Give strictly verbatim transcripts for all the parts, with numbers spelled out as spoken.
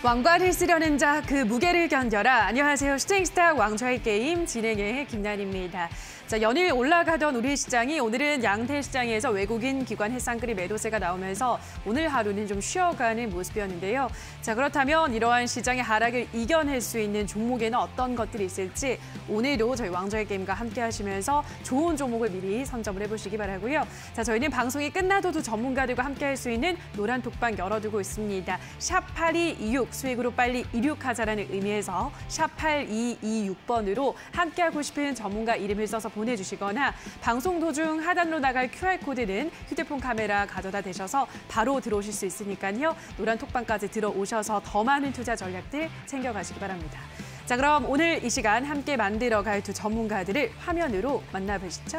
왕관을 쓰려는 자 그 무게를 견뎌라. 안녕하세요. 슈팅스타 왕좌의 게임 진행의 김난입니다. 자, 연일 올라가던 우리 시장이 오늘은 양대 시장에서 외국인 기관 해상그립 매도세가 나오면서 오늘 하루는 좀 쉬어가는 모습이었는데요. 자, 그렇다면 이러한 시장의 하락을 이겨낼 수 있는 종목에는 어떤 것들이 있을지 오늘도 저희 왕좌의 게임과 함께 하시면서 좋은 종목을 미리 선점을 해보시기 바라고요. 자, 저희는 방송이 끝나도 전문가들과 함께 할 수 있는 노란 톡방 열어두고 있습니다. 샵 팔이이육 수익으로 빨리 이륙하자라는 의미에서 샵 팔이이육 번으로 함께하고 싶은 전문가 이름을 써서 보내주시거나 방송 도중 하단으로 나갈 큐알코드는 휴대폰 카메라 가져다 대셔서 바로 들어오실 수 있으니까요. 노란 톡방까지 들어오셔서 더 많은 투자 전략들 챙겨가시기 바랍니다. 자, 그럼 오늘 이 시간 함께 만들어갈 두 전문가들을 화면으로 만나보시죠.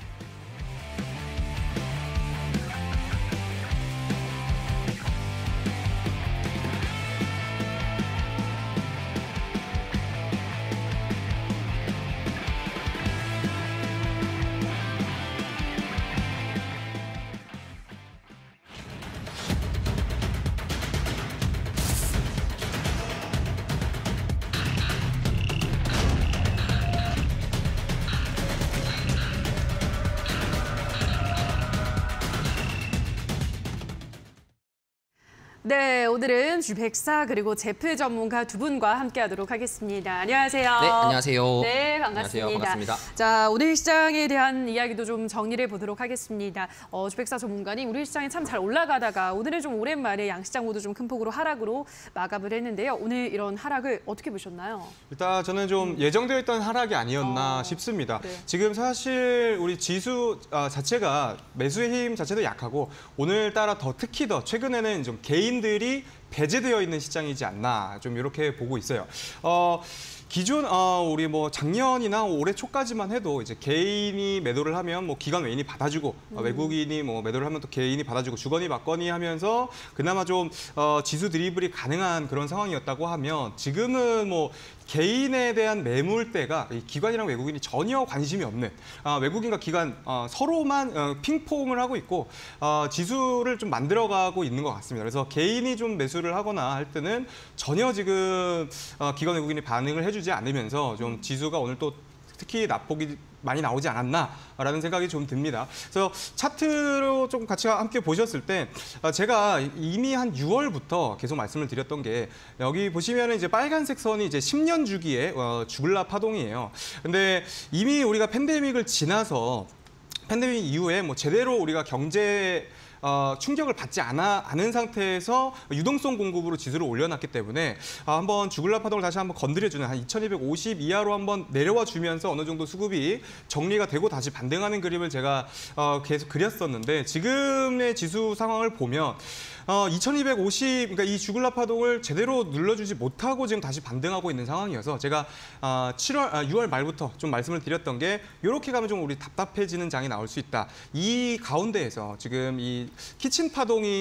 네, 오늘은 주백사 그리고 제프 전문가 두 분과 함께하도록 하겠습니다. 안녕하세요. 네, 안녕하세요. 네, 반갑습니다. 안녕하세요. 반갑습니다. 자, 오늘 시장에 대한 이야기도 좀 정리를 보도록 하겠습니다. 어, 주백사 전문가님, 우리 시장이 참 잘 올라가다가 오늘은 좀 오랜만에 양시장 모두 좀 큰 폭으로 하락으로 마감을 했는데요. 오늘 이런 하락을 어떻게 보셨나요? 일단 저는 좀 음. 예정되어 있던 하락이 아니었나 어, 싶습니다. 네. 지금 사실 우리 지수 자체가 매수의 힘 자체도 약하고 오늘따라 더 특히 더 최근에는 좀 개인 들이 배제되어 있는 시장이지 않나 좀 이렇게 보고 있어요. 어, 기존 어, 우리 뭐 작년이나 올해 초까지만 해도 이제 개인이 매도를 하면 뭐 기관 외인이 받아주고 음. 어, 외국인이 뭐 매도를 하면 또 개인이 받아주고 주거니 받거니 하면서 그나마 좀 어, 지수 드리블이 가능한 그런 상황이었다고 하면 지금은 뭐 개인에 대한 매물대가 기관이랑 외국인이 전혀 관심이 없는 어, 외국인과 기관 어, 서로만 어, 핑퐁을 하고 있고 어, 지수를 좀 만들어가고 있는 것 같습니다. 그래서 개인이 좀 매수를 하거나 할 때는 전혀 지금 어, 기관 외국인이 반응을 해주지 않으면서 좀 지수가 오늘 또 특히 낙폭이 많이 나오지 않았나라는 생각이 좀 듭니다. 그래서 차트로 좀 같이 함께 보셨을 때 제가 이미 한 유월부터 계속 말씀을 드렸던 게 여기 보시면 이제 빨간색 선이 이제 십 년 주기의 주글라 파동이에요. 근데 이미 우리가 팬데믹을 지나서 팬데믹 이후에 뭐 제대로 우리가 경제 어, 충격을 받지 않아, 않은 상태에서 유동성 공급으로 지수를 올려놨기 때문에 아, 한번 주글라 파동을 다시 한번 건드려주는 한 이천이백오십 이하로 한번 내려와 주면서 어느 정도 수급이 정리가 되고 다시 반등하는 그림을 제가 어, 계속 그렸었는데 지금의 지수 상황을 보면 어, 이천이백오십, 그러니까 이 주글라 파동을 제대로 눌러주지 못하고 지금 다시 반등하고 있는 상황이어서 제가 어, 칠월, 아, 유월 말부터 좀 말씀을 드렸던 게 이렇게 가면 좀 우리 답답해지는 장이 나올 수 있다. 이 가운데에서 지금 이 키친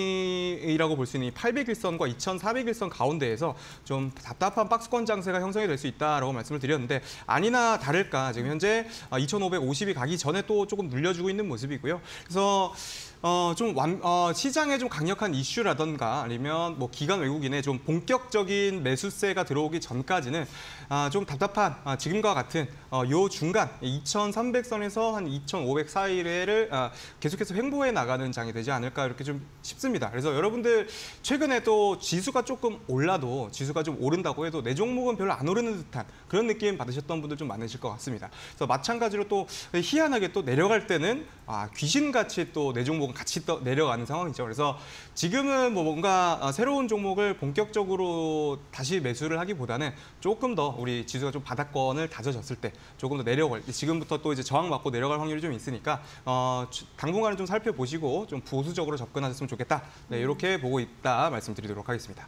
파동이라고 볼 수 있는 이 팔백일선과 이천사백일선 가운데에서 좀 답답한 박스권 장세가 형성이 될 수 있다라고 말씀을 드렸는데 아니나 다를까 지금 현재 이천오백오십이 가기 전에 또 조금 눌려주고 있는 모습이고요. 그래서 어, 좀 완, 어, 시장에 좀 강력한 이슈라던가 아니면 뭐 기관 외국인의 좀 본격적인 매수세가 들어오기 전까지는 아, 좀 답답한 아, 지금과 같은 어, 요 중간 이천삼백 선에서 한 이천오백 사이를 아, 계속해서 횡보해 나가는 장이 되지 않을까 이렇게 좀 싶습니다. 그래서 여러분들 최근에 또 지수가 조금 올라도 지수가 좀 오른다고 해도 내 종목은 별로 안 오르는 듯한 그런 느낌 받으셨던 분들 좀 많으실 것 같습니다. 그래서 마찬가지로 또 희한하게 또 내려갈 때는 아, 귀신같이 또 내 종목 같이 또 내려가는 상황이죠. 그래서 지금은 뭐 뭔가 새로운 종목을 본격적으로 다시 매수를 하기보다는 조금 더 우리 지수가 좀 바닥권을 다져졌을 때 조금 더 내려갈 지금부터 또 이제 저항받고 내려갈 확률이 좀 있으니까 어, 당분간은 좀 살펴보시고 좀 보수적으로 접근하셨으면 좋겠다. 네, 이렇게 보고 있다 말씀드리도록 하겠습니다.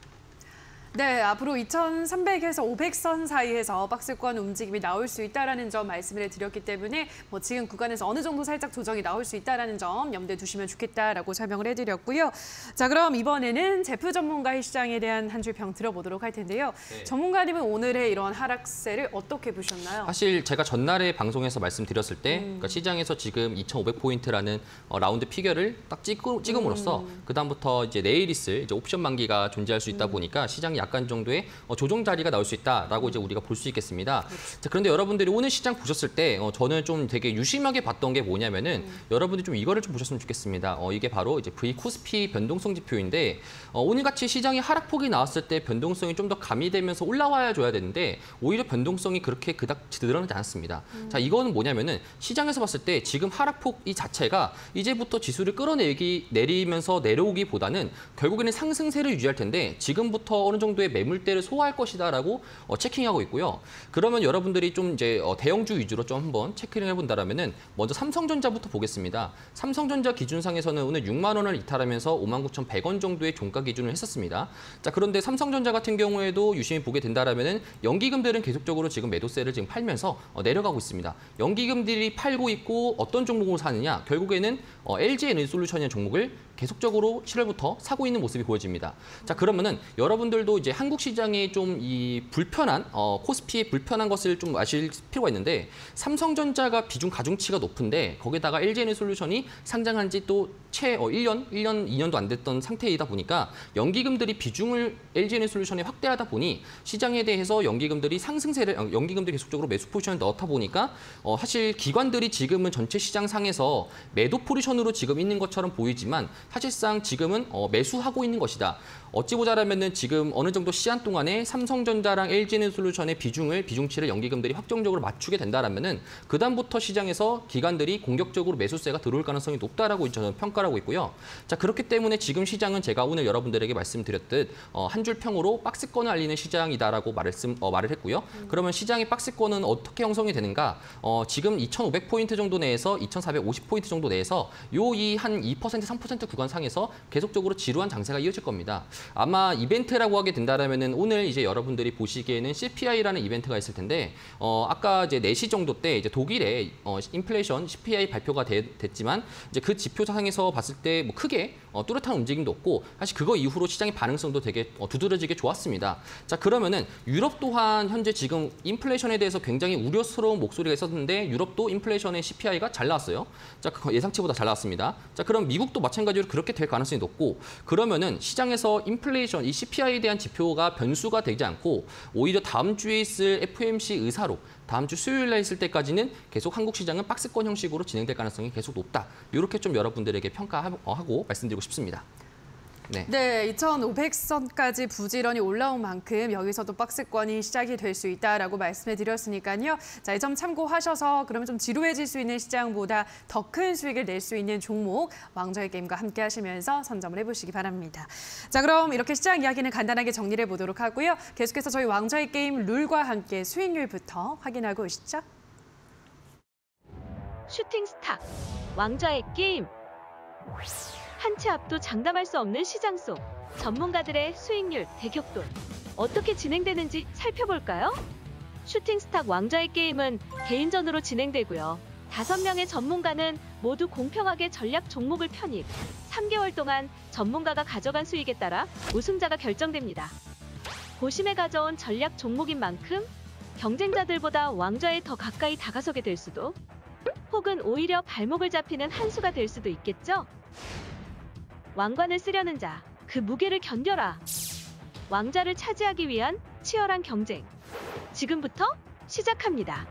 네, 앞으로 이천삼백에서 오백 선 사이에서 박스권 움직임이 나올 수 있다는 점 말씀을 드렸기 때문에 뭐 지금 구간에서 어느 정도 살짝 조정이 나올 수 있다는 점 염두에 두시면 좋겠다라고 설명을 해드렸고요. 자, 그럼 이번에는 제프 전문가의 시장에 대한 한 줄 평 들어보도록 할 텐데요. 네. 전문가님은 오늘의 이런 하락세를 어떻게 보셨나요? 사실 제가 전날에 방송에서 말씀드렸을 때 음. 그러니까 시장에서 지금 이천오백 포인트라는 어, 라운드 피겨를 딱 찍, 찍음으로써 음. 그다음부터 이제 내일 있을 이제 옵션 만기가 존재할 수 있다 보니까 시장이 약간 정도의 어, 조정 자리가 나올 수 있다라고 이제 우리가 볼 수 있겠습니다. 자, 그런데 여러분들이 오늘 시장 보셨을 때 어, 저는 좀 되게 유심하게 봤던 게 뭐냐면은 음. 여러분들이 좀 이거를 좀 보셨으면 좋겠습니다. 어, 이게 바로 이제 V 코스피 변동성 지표인데 어, 오늘같이 시장이 하락폭이 나왔을 때 변동성이 좀 더 가미되면서 올라와야 줘야 되는데 오히려 변동성이 그렇게 그닥 늘어나지 않았습니다. 음. 자, 이거는 뭐냐면은 시장에서 봤을 때 지금 하락폭 이 자체가 이제부터 지수를 끌어내기 내리면서 내려오기보다는 결국에는 상승세를 유지할 텐데 지금부터 어느 정도의 매물대를 소화할 것이다라고 어, 체킹하고 있고요. 그러면 여러분들이 좀 이제 어, 대형주 위주로 좀 한번 체크를 해본다라면은 먼저 삼성전자부터 보겠습니다. 삼성전자 기준상에서는 오늘 육만 원을 이탈하면서 오만 구천백 원 정도의 종가 기준을 했었습니다. 자, 그런데 삼성전자 같은 경우에도 유심히 보게 된다라면은 연기금들은 계속적으로 지금 매도세를 지금 팔면서 어, 내려가고 있습니다. 연기금들이 팔고 있고 어떤 종목을 사느냐? 결국에는 어, 엘지에너지솔루션이라는 종목을 계속적으로 칠월부터 사고 있는 모습이 보여집니다. 자, 그러면은 여러분들도 이제 한국 시장에 좀 이 불편한 어, 코스피의 불편한 것을 좀 아실 필요가 있는데 삼성전자가 비중 가중치가 높은데 거기다가 엘지에너지솔루션이 상장한 지 또 채 어, 일 년, 일 년, 이 년도 안 됐던 상태이다 보니까 연기금들이 비중을 엘지에너지솔루션에 확대하다 보니 시장에 대해서 연기금들이 상승세를 연기금들이 계속적으로 매수 포지션을 넣다 보니까 어, 사실 기관들이 지금은 전체 시장 상에서 매도 포지션으로 지금 있는 것처럼 보이지만 사실상 지금은 어, 매수하고 있는 것이다. 어찌 보자라면은 지금 어느 정도 시한 동안에 삼성전자랑 엘지에너지솔루션의 비중을 비중치를 연기금들이 확정적으로 맞추게 된다라면은 그다음부터 시장에서 기관들이 공격적으로 매수세가 들어올 가능성이 높다라고 저는 평가하고 있고요. 자, 그렇기 때문에 지금 시장은 제가 오늘 여러분들에게 말씀드렸듯 어, 한 줄 평으로 박스권을 알리는 시장이다라고 말씀 어, 말을 했고요. 음. 그러면 시장의 박스권은 어떻게 형성이 되는가? 어, 지금 이천오백 포인트 정도 내에서 이천사백오십 포인트 정도 내에서 요 이 한 이 퍼센트, 삼 퍼센트 구간 상에서 계속적으로 지루한 장세가 이어질 겁니다. 아마 이벤트라고 하게 된다라면은 오늘 이제 여러분들이 보시기에는 씨피아이라는 이벤트가 있을 텐데 어 아까 이제 네 시 정도 때 이제 독일의 어 인플레이션 씨피아이 발표가 되, 됐지만 이제 그 지표상에서 봤을 때 뭐 크게 어 뚜렷한 움직임도 없고 사실 그거 이후로 시장의 반응성도 되게 어 두드러지게 좋았습니다. 자, 그러면은 유럽 또한 현재 지금 인플레이션에 대해서 굉장히 우려스러운 목소리가 있었는데 유럽도 인플레이션의 씨피아이가 잘 나왔어요. 자, 예상치보다 잘 나왔습니다. 자, 그럼 미국도 마찬가지로 그렇게 될 가능성이 높고 그러면은 시장에서 인플레이션, 이 씨피아이에 대한 지표가 변수가 되지 않고 오히려 다음 주에 있을 에프오엠씨 의사로 다음 주 수요일에 있을 때까지는 계속 한국 시장은 박스권 형식으로 진행될 가능성이 계속 높다. 이렇게 좀 여러분들에게 평가하고 말씀드리고 싶습니다. 네. 네, 이천오백 선까지 부지런히 올라온 만큼 여기서도 박스권이 시작이 될 수 있다라고 말씀해 드렸으니까요. 자, 이 점 참고하셔서 그러면 좀 지루해질 수 있는 시장보다 더 큰 수익을 낼 수 있는 종목 왕좌의 게임과 함께 하시면서 선점을 해보시기 바랍니다. 자, 그럼 이렇게 시장 이야기는 간단하게 정리를 해보도록 하고요. 계속해서 저희 왕좌의 게임 룰과 함께 수익률부터 확인하고 오시죠. 슈팅 스타, 왕좌의 게임. 한 치 앞도 장담할 수 없는 시장 속 전문가들의 수익률 대격돌 어떻게 진행되는지 살펴볼까요? 슈팅스탁 왕좌의 게임은 개인전으로 진행되고요. 다섯 명의 전문가는 모두 공평하게 전략 종목을 편입. 삼 개월 동안 전문가가 가져간 수익에 따라 우승자가 결정됩니다. 고심에 가져온 전략 종목인 만큼 경쟁자들보다 왕좌에 더 가까이 다가서게 될 수도 혹은 오히려 발목을 잡히는 한 수가 될 수도 있겠죠? 왕관을 쓰려는 자, 그 무게를 견뎌라. 왕좌를 차지하기 위한 치열한 경쟁. 지금부터 시작합니다.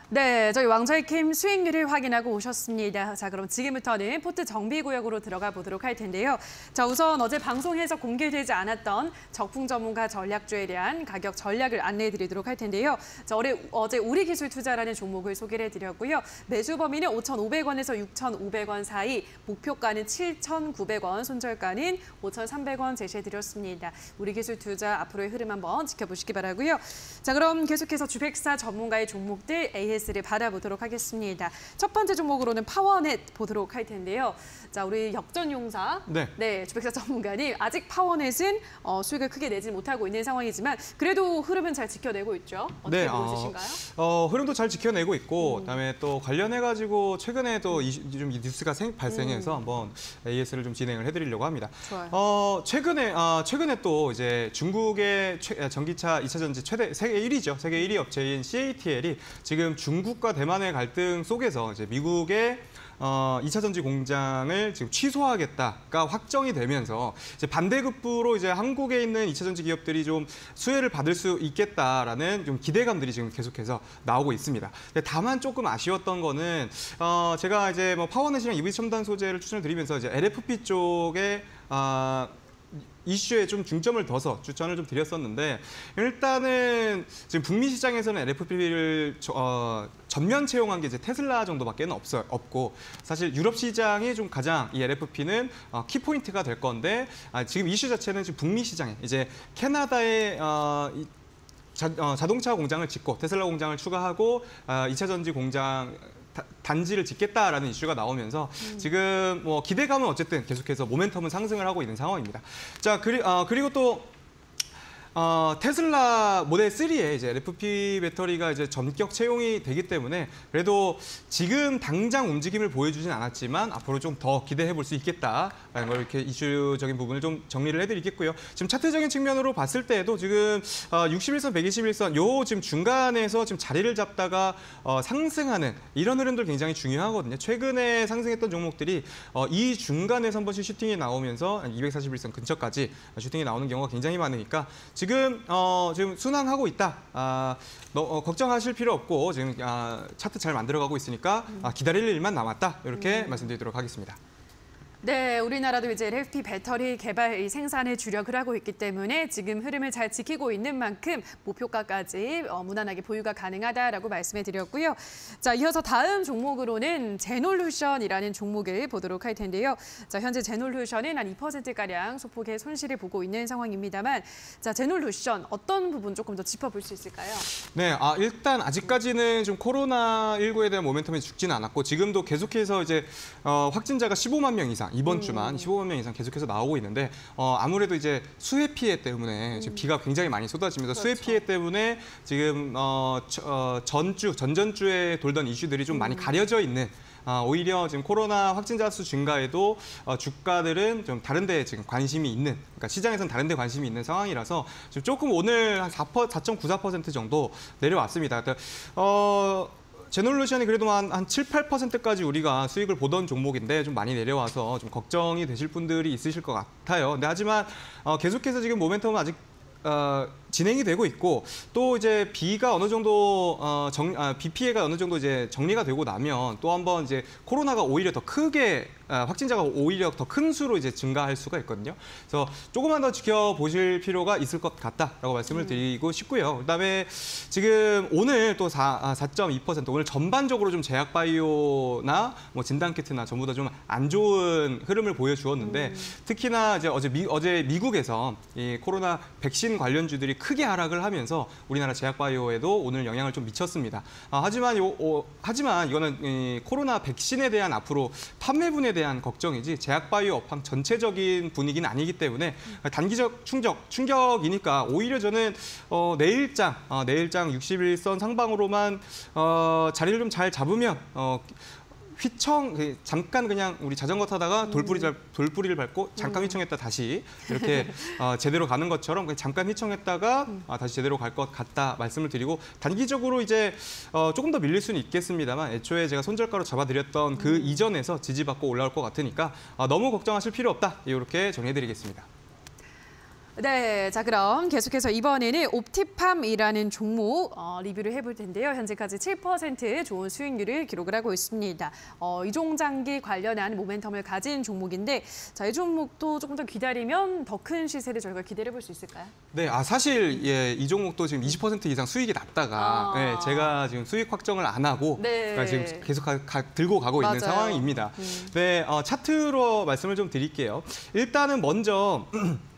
네, 저희 왕좌의 게임 수익률을 확인하고 오셨습니다. 자, 그럼 지금부터는 포트 정비구역으로 들어가 보도록 할 텐데요. 자, 우선 어제 방송에서 공개되지 않았던 적풍 전문가 전략주에 대한 가격 전략을 안내해 드리도록 할 텐데요. 자, 어제, 어제 우리기술투자라는 종목을 소개를 해드렸고요. 매수 범위는 오천오백 원에서 육천오백 원 사이, 목표가는 칠천구백 원, 손절가는 오천삼백 원 제시해 드렸습니다. 우리기술투자 앞으로의 흐름 한번 지켜보시기 바라고요. 자, 그럼 계속해서 주백사 전문가의 종목들 에이에스를 받아보도록 하겠습니다. 첫 번째 종목으로는 파워넷 보도록 할 텐데요. 자, 우리 역전용사, 네, 네 주백사 전문가님 아직 파워넷은 어, 수익을 크게 내지 못하고 있는 상황이지만 그래도 흐름은 잘 지켜내고 있죠. 어떻게 네, 보여주신가요? 어, 어, 흐름도 잘 지켜내고 있고, 음. 그다음에 또 관련해가지고 최근에 또 이, 좀 뉴스가 생, 발생해서 음. 한번 에이에스를 좀 진행을 해드리려고 합니다. 좋아요. 어, 최근에 어, 최근에 또 이제 중국의 최, 전기차 이 차 전지 최대 세계 일 위죠. 세계 일 위 업체인 씨에이티엘이 지금 중국과 대만의 갈등 속에서 이제 미국의 어, 이 차 전지 공장을 지금 취소하겠다가 확정이 되면서 이제 반대급부로 이제 한국에 있는 이 차 전지 기업들이 좀 수혜를 받을 수 있겠다라는 좀 기대감들이 지금 계속해서 나오고 있습니다. 다만 조금 아쉬웠던 거는 어, 제가 이제 뭐 파워넷이랑 이브이 첨단 소재를 추천을 드리면서 이제 엘에프피 쪽에 어, 이슈에 좀 중점을 둬서 추천을 좀 드렸었는데, 일단은 지금 북미 시장에서는 엘에프피를 어, 전면 채용한 게 이제 테슬라 정도밖에 없어 없고, 사실 유럽 시장이 좀 가장 이 엘에프피는 어, 키포인트가 될 건데, 아, 지금 이슈 자체는 지금 북미 시장에 이제 캐나다의 어, 이, 자, 어, 자동차 공장을 짓고 테슬라 공장을 추가하고 어, 이 차 전지 공장 단지를 짓겠다라는 이슈가 나오면서 음. 지금 뭐 기대감은 어쨌든 계속해서 모멘텀은 상승을 하고 있는 상황입니다. 자, 그리, 어, 그리고 또 어, 테슬라 모델 쓰리에 이제 엘에프피 배터리가 이제 전격 채용이 되기 때문에 그래도 지금 당장 움직임을 보여주진 않았지만 앞으로 좀 더 기대해 볼 수 있겠다라는 걸 이렇게 이슈적인 부분을 좀 정리를 해드리겠고요. 지금 차트적인 측면으로 봤을 때에도 지금 어, 육십일 선, 백이십일 선 요 지금 중간에서 지금 자리를 잡다가 어, 상승하는 이런 흐름들 굉장히 중요하거든요. 최근에 상승했던 종목들이 어, 이 중간에서 한 번씩 슈팅이 나오면서 이백사십일 선 근처까지 슈팅이 나오는 경우가 굉장히 많으니까 지금 어, 지금 순항하고 있다. 아, 너, 어, 걱정하실 필요 없고 지금 아, 차트 잘 만들어가고 있으니까 아, 기다릴 일만 남았다. 이렇게 음. 말씀드리도록 하겠습니다. 네, 우리나라도 이제 엘에프피 배터리 개발 생산에 주력을 하고 있기 때문에 지금 흐름을 잘 지키고 있는 만큼 목표가까지 어, 무난하게 보유가 가능하다라고 말씀해 드렸고요. 자, 이어서 다음 종목으로는 제놀루션이라는 종목을 보도록 할 텐데요. 자, 현재 제놀루션은 한 이 퍼센트가량 소폭의 손실을 보고 있는 상황입니다만, 자, 제놀루션 어떤 부분 조금 더 짚어볼 수 있을까요? 네, 아, 일단 아직까지는 좀 코로나십구에 대한 모멘텀이 죽지는 않았고 지금도 계속해서 이제 어, 확진자가 십오만 명 이상 이번 주만 음. 십오만 명 이상 계속해서 나오고 있는데 어, 아무래도 이제 수해 피해 때문에 지금 비가 굉장히 많이 쏟아지면서 그렇죠. 수해 피해 때문에 지금 어, 어, 전주, 전전주에 돌던 이슈들이 좀 음. 많이 가려져 있는 어, 오히려 지금 코로나 확진자 수 증가에도 어, 주가들은 좀 다른 데 지금 관심이 있는, 그러니까 시장에서는 다른 데 관심이 있는 상황이라서 지금 조금 오늘 한 사 점 구사 퍼센트 정도 내려왔습니다. 그러니까, 어, 제놀루션이 그래도 한, 한 칠, 팔 퍼센트까지 우리가 수익을 보던 종목인데 좀 많이 내려와서 좀 걱정이 되실 분들이 있으실 것 같아요. 근데 하지만 어, 계속해서 지금 모멘텀은 아직 어, 진행이 되고 있고 또 이제 비가 어느 정도 어, 정, 아, 비 피해가 어느 정도 이제 정리가 되고 나면 또 한번 이제 코로나가 오히려 더 크게 아, 확진자가 오히려 더 큰 수로 이제 증가할 수가 있거든요. 그래서 조금만 더 지켜보실 필요가 있을 것 같다라고 말씀을 음. 드리고 싶고요. 그다음에 지금 오늘 또 사 점 이 퍼센트 오늘 전반적으로 좀 제약바이오나 뭐 진단키트나 전부 다 좀 안 좋은 흐름을 보여주었는데 음. 특히나 이제 어제 미, 어제 미국에서 이 코로나 백신 관련주들이 크게 하락을 하면서 우리나라 제약바이오에도 오늘 영향을 좀 미쳤습니다. 아, 하지만 요, 어, 하지만 이거는 이 코로나 백신에 대한 앞으로 판매분에 대한 걱정이지 제약바이오 업황 전체적인 분위기는 아니기 때문에 단기적 충격, 충격이니까 오히려 저는 어, 내일장, 어, 내일장 육십일 선 상방으로만 어, 자리를 좀 잘 잡으면 어, 휘청 잠깐 그냥 우리 자전거 타다가 돌뿌리 잘, 돌뿌리를 밟고 잠깐 휘청했다 다시 이렇게 어, 제대로 가는 것처럼 잠깐 휘청했다가 아, 다시 제대로 갈 것 같다 말씀을 드리고 단기적으로 이제 어, 조금 더 밀릴 수는 있겠습니다만 애초에 제가 손절가로 잡아드렸던 그 음. 이전에서 지지받고 올라올 것 같으니까 아, 너무 걱정하실 필요 없다 이렇게 정리해드리겠습니다. 네, 자 그럼 계속해서 이번에는 옵티팜이라는 종목 어, 리뷰를 해볼 텐데요. 현재까지 칠 퍼센트 좋은 수익률을 기록을 하고 있습니다. 어, 이종장기 관련한 모멘텀을 가진 종목인데 자, 이 종목도 조금 더 기다리면 더 큰 시세를 저희가 기대해 볼 수 있을까요? 네, 아 사실 예, 이 종목도 지금 이십 퍼센트 이상 수익이 났다가 아. 예, 제가 지금 수익 확정을 안 하고 네. 그러니까 지금 계속 가, 가, 들고 가고 맞아요. 있는 상황입니다. 음. 네, 어, 차트로 말씀을 좀 드릴게요. 일단은 먼저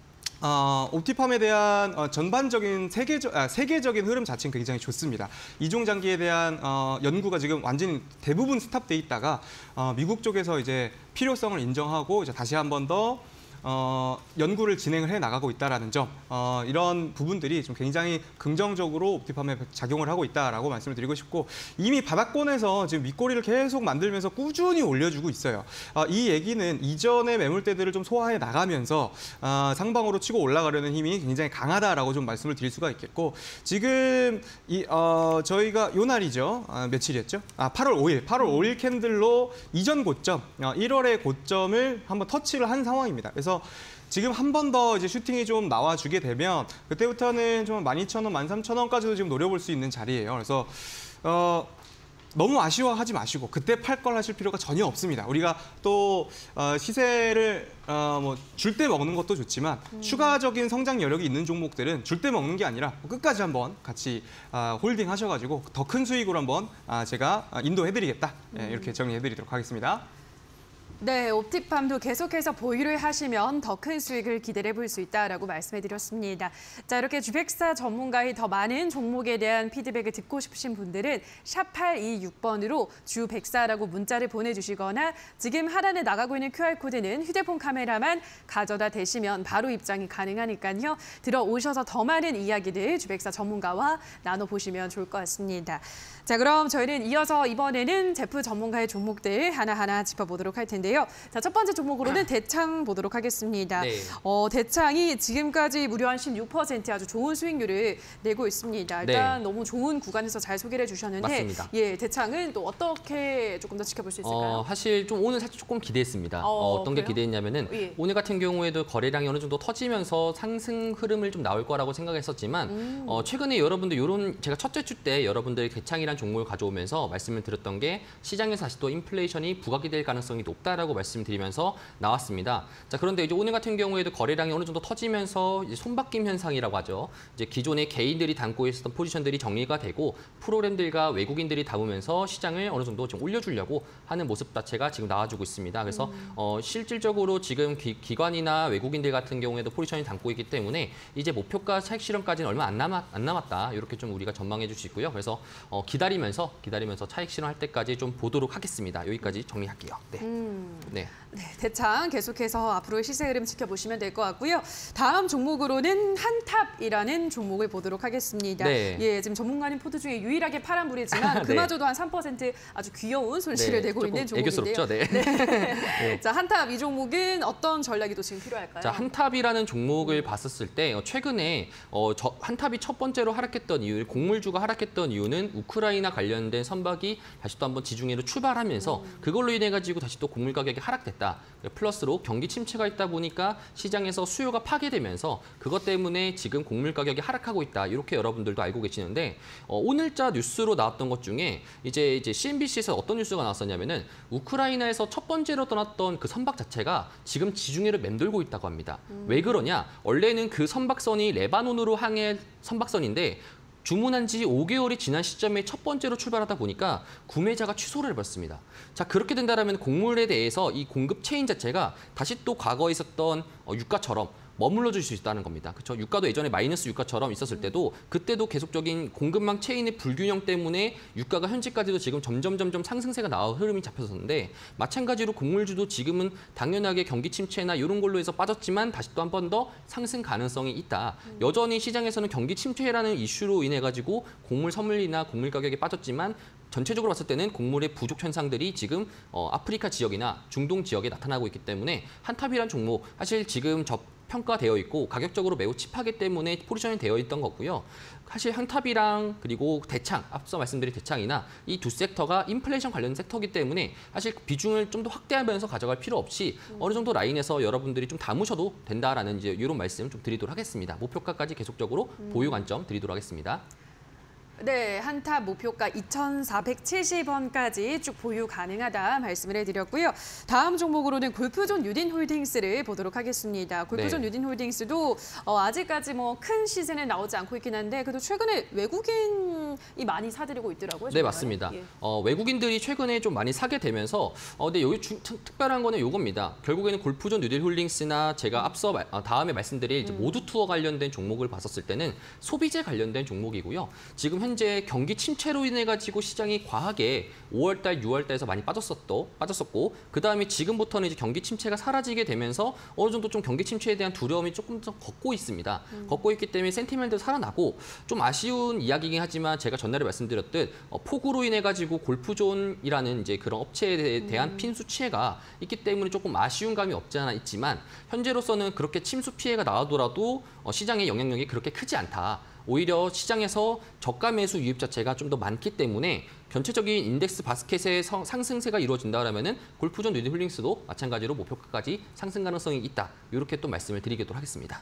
어, 옵티팜에 대한 어, 전반적인 세계적, 아, 세계적인 흐름 자체는 굉장히 좋습니다. 이종장기에 대한 어, 연구가 지금 완전히 대부분 스탑돼 있다가 어, 미국 쪽에서 이제 필요성을 인정하고 이제 다시 한 번 더 어, 연구를 진행을 해 나가고 있다라는 점, 어, 이런 부분들이 좀 굉장히 긍정적으로 옵티팜에 작용을 하고 있다라고 말씀을 드리고 싶고 이미 바닥권에서 지금 윗꼬리를 계속 만들면서 꾸준히 올려주고 있어요. 어, 이 얘기는 이전의 매물대들을 좀 소화해 나가면서 어, 상방으로 치고 올라가려는 힘이 굉장히 강하다라고 좀 말씀을 드릴 수가 있겠고 지금 이, 어, 저희가 요 날이죠. 아, 며칠이었죠? 아, 팔월 오일, 팔월 오일 캔들로 이전 고점, 어, 일월의 고점을 한번 터치를 한 상황입니다. 그래서 지금 한 번 더 이제 슈팅이 좀 나와주게 되면 그때부터는 좀 만 이천 원, 만 삼천 원까지도 지금 노려볼 수 있는 자리예요. 그래서 어, 너무 아쉬워하지 마시고 그때 팔 걸 하실 필요가 전혀 없습니다. 우리가 또 어, 시세를 어, 뭐 줄 때 먹는 것도 좋지만 음. 추가적인 성장 여력이 있는 종목들은 줄 때 먹는 게 아니라 끝까지 한번 같이 어, 홀딩 하셔가지고 더 큰 수익으로 한번 아, 제가 인도해드리겠다. 음. 네, 이렇게 정리해드리도록 하겠습니다. 네, 옵티팜도 계속해서 보유를 하시면 더 큰 수익을 기대해 볼 수 있다라고 말씀해드렸습니다. 자, 이렇게 주백사 전문가의 더 많은 종목에 대한 피드백을 듣고 싶으신 분들은 샵 팔이육 번으로 주백사라고 문자를 보내주시거나 지금 하단에 나가고 있는 큐알코드는 휴대폰 카메라만 가져다 대시면 바로 입장이 가능하니까요. 들어오셔서 더 많은 이야기들 주백사 전문가와 나눠보시면 좋을 것 같습니다. 자, 그럼 저희는 이어서 이번에는 제프 전문가의 종목들 하나하나 짚어보도록 할 텐데요. 자, 첫 번째 종목으로는 대창 보도록 하겠습니다. 네. 어, 대창이 지금까지 무려 한 십육 퍼센트 아주 좋은 수익률을 내고 있습니다. 일단 네. 너무 좋은 구간에서 잘 소개를 해주셨는데 맞습니다. 예, 대창은 또 어떻게 조금 더 지켜볼 수 있을까요? 어, 사실 좀 오늘 사실 조금 기대했습니다. 어, 어, 어떤 그래요? 게 기대했냐면은 예. 오늘 같은 경우에도 거래량이 어느 정도 터지면서 상승 흐름을 좀 나올 거라고 생각했었지만 음. 어, 최근에 여러분들 이런 제가 첫째 주 때 여러분들이 대창이란 종목을 가져오면서 말씀을 드렸던 게 시장에서 다시 또 인플레이션이 부각이 될 가능성이 높다라고 말씀드리면서 나왔습니다. 자, 그런데 이제 오늘 같은 경우에도 거래량이 어느 정도 터지면서 이제 손바뀜 현상이라고 하죠. 이제 기존의 개인들이 담고 있었던 포지션들이 정리가 되고 프로그램들과 외국인들이 담으면서 시장을 어느 정도 좀 올려주려고 하는 모습 자체가 지금 나와주고 있습니다. 그래서 음. 어, 실질적으로 지금 기, 기관이나 외국인들 같은 경우에도 포지션이 담고 있기 때문에 이제 목표가 차익 실현까지는 얼마 안, 남았, 안 남았다. 이렇게 좀 우리가 전망해 줄 수 있고요. 그래서 어, 기다리면서 기다리면서 차익 실현할 때까지 좀 보도록 하겠습니다. 여기까지 정리할게요. 네. 음. 네. 네, 대창 계속해서 앞으로의 시세 흐름 지켜보시면 될 것 같고요. 다음 종목으로는 한탑이라는 종목을 보도록 하겠습니다. 네. 예, 지금 전문가님 포트 중에 유일하게 파란불이지만 그마저도 네. 한 삼 퍼센트 아주 귀여운 손실을 네, 내고 있는 종목인데요. 애교스럽죠, 네. 네. 네. 자, 한탑 이 종목은 어떤 전략이 또 지금 필요할까요? 자, 한탑이라는 종목을 음. 봤었을 때 최근에 어, 저, 한탑이 첫 번째로 하락했던 이유, 곡물주가 하락했던 이유는 우크라이나 관련된 선박이 다시 또 한번 지중해로 출발하면서 음. 그걸로 인해 가지고 다시 또 곡물 가격이 하락됐다. 플러스로 경기 침체가 있다 보니까 시장에서 수요가 파괴되면서 그것 때문에 지금 곡물 가격이 하락하고 있다. 이렇게 여러분들도 알고 계시는데 어, 오늘자 뉴스로 나왔던 것 중에 이제 이제 씨엔비씨에서 어떤 뉴스가 나왔었냐면은 우크라이나에서 첫 번째로 떠났던 그 선박 자체가 지금 지중해를 맴돌고 있다고 합니다. 음. 왜 그러냐? 원래는 그 선박선이 레바논으로 항해 선박선인데 주문한 지 오 개월이 지난 시점에 첫 번째로 출발하다 보니까 구매자가 취소를 해버렸습니다. 자, 그렇게 된다면 곡물에 대해서 이 공급 체인 자체가 다시 또 과거에 있었던 유가처럼 머물러 줄 수 있다는 겁니다. 그렇죠? 유가도 예전에 마이너스 유가처럼 있었을 때도 그때도 계속적인 공급망 체인의 불균형 때문에 유가가 현재까지도 지금 점점 점점 상승세가 나와 흐름이 잡혔었는데 마찬가지로 곡물주도 지금은 당연하게 경기 침체나 이런 걸로 해서 빠졌지만 다시 또 한 번 더 상승 가능성이 있다. 여전히 시장에서는 경기 침체라는 이슈로 인해 가지고 곡물 선물이나 곡물 가격이 빠졌지만 전체적으로 봤을 때는 곡물의 부족 현상들이 지금 어, 아프리카 지역이나 중동 지역에 나타나고 있기 때문에 한탑이란 종목 사실 지금 저 평가되어 있고 가격적으로 매우 칩하기 때문에 포지션이 되어 있던 거고요. 사실 한탑이랑 그리고 대창, 앞서 말씀드린 대창이나 이 두 섹터가 인플레이션 관련 섹터이기 때문에 사실 비중을 좀 더 확대하면서 가져갈 필요 없이 음. 어느 정도 라인에서 여러분들이 좀 담으셔도 된다라는 이제 이런 말씀을 좀 드리도록 하겠습니다. 목표가까지 계속적으로 음. 보유 관점 드리도록 하겠습니다. 네, 한탑 목표가 이천사백칠십 원까지 쭉 보유 가능하다 말씀을 해드렸고요. 다음 종목으로는 골프존 유딘홀딩스를 보도록 하겠습니다. 골프존 네. 유딘홀딩스도 어, 아직까지 뭐 큰 시세는 나오지 않고 있긴 한데 그래도 최근에 외국인이 많이 사들이고 있더라고요. 네, 맞습니다. 예. 어, 외국인들이 최근에 좀 많이 사게 되면서 어, 근데 여기 주, 특별한 거는 요겁니다. 결국에는 골프존 유딘홀딩스나 제가 앞서 마, 어, 다음에 말씀드릴 이제 모두 투어 관련된 종목을 봤었을 때는 소비재 관련된 종목이고요. 지금 현재 경기 침체로 인해 가지고 시장이 과하게 오월달, 유월달에서 많이 빠졌었도, 빠졌었고 그 다음에 지금부터는 이제 경기 침체가 사라지게 되면서 어느 정도 좀 경기 침체에 대한 두려움이 조금 더 걷고 있습니다. 음. 걷고 있기 때문에 센티멘트도 살아나고 좀 아쉬운 이야기이긴 하지만 제가 전날에 말씀드렸듯 어, 폭우로 인해 가지고 골프존이라는 이제 그런 업체에 대한 음. 핀수 피해가 있기 때문에 조금 아쉬운 감이 없지 않아 있지만 현재로서는 그렇게 침수 피해가 나오더라도 어, 시장의 영향력이 그렇게 크지 않다. 오히려 시장에서 저가 매수 유입 자체가 좀 더 많기 때문에 전체적인 인덱스 바스켓의 상승세가 이루어진다면 골프존 유딘홀딩스도 마찬가지로 목표가까지 상승 가능성이 있다. 이렇게 또 말씀을 드리도록 하겠습니다.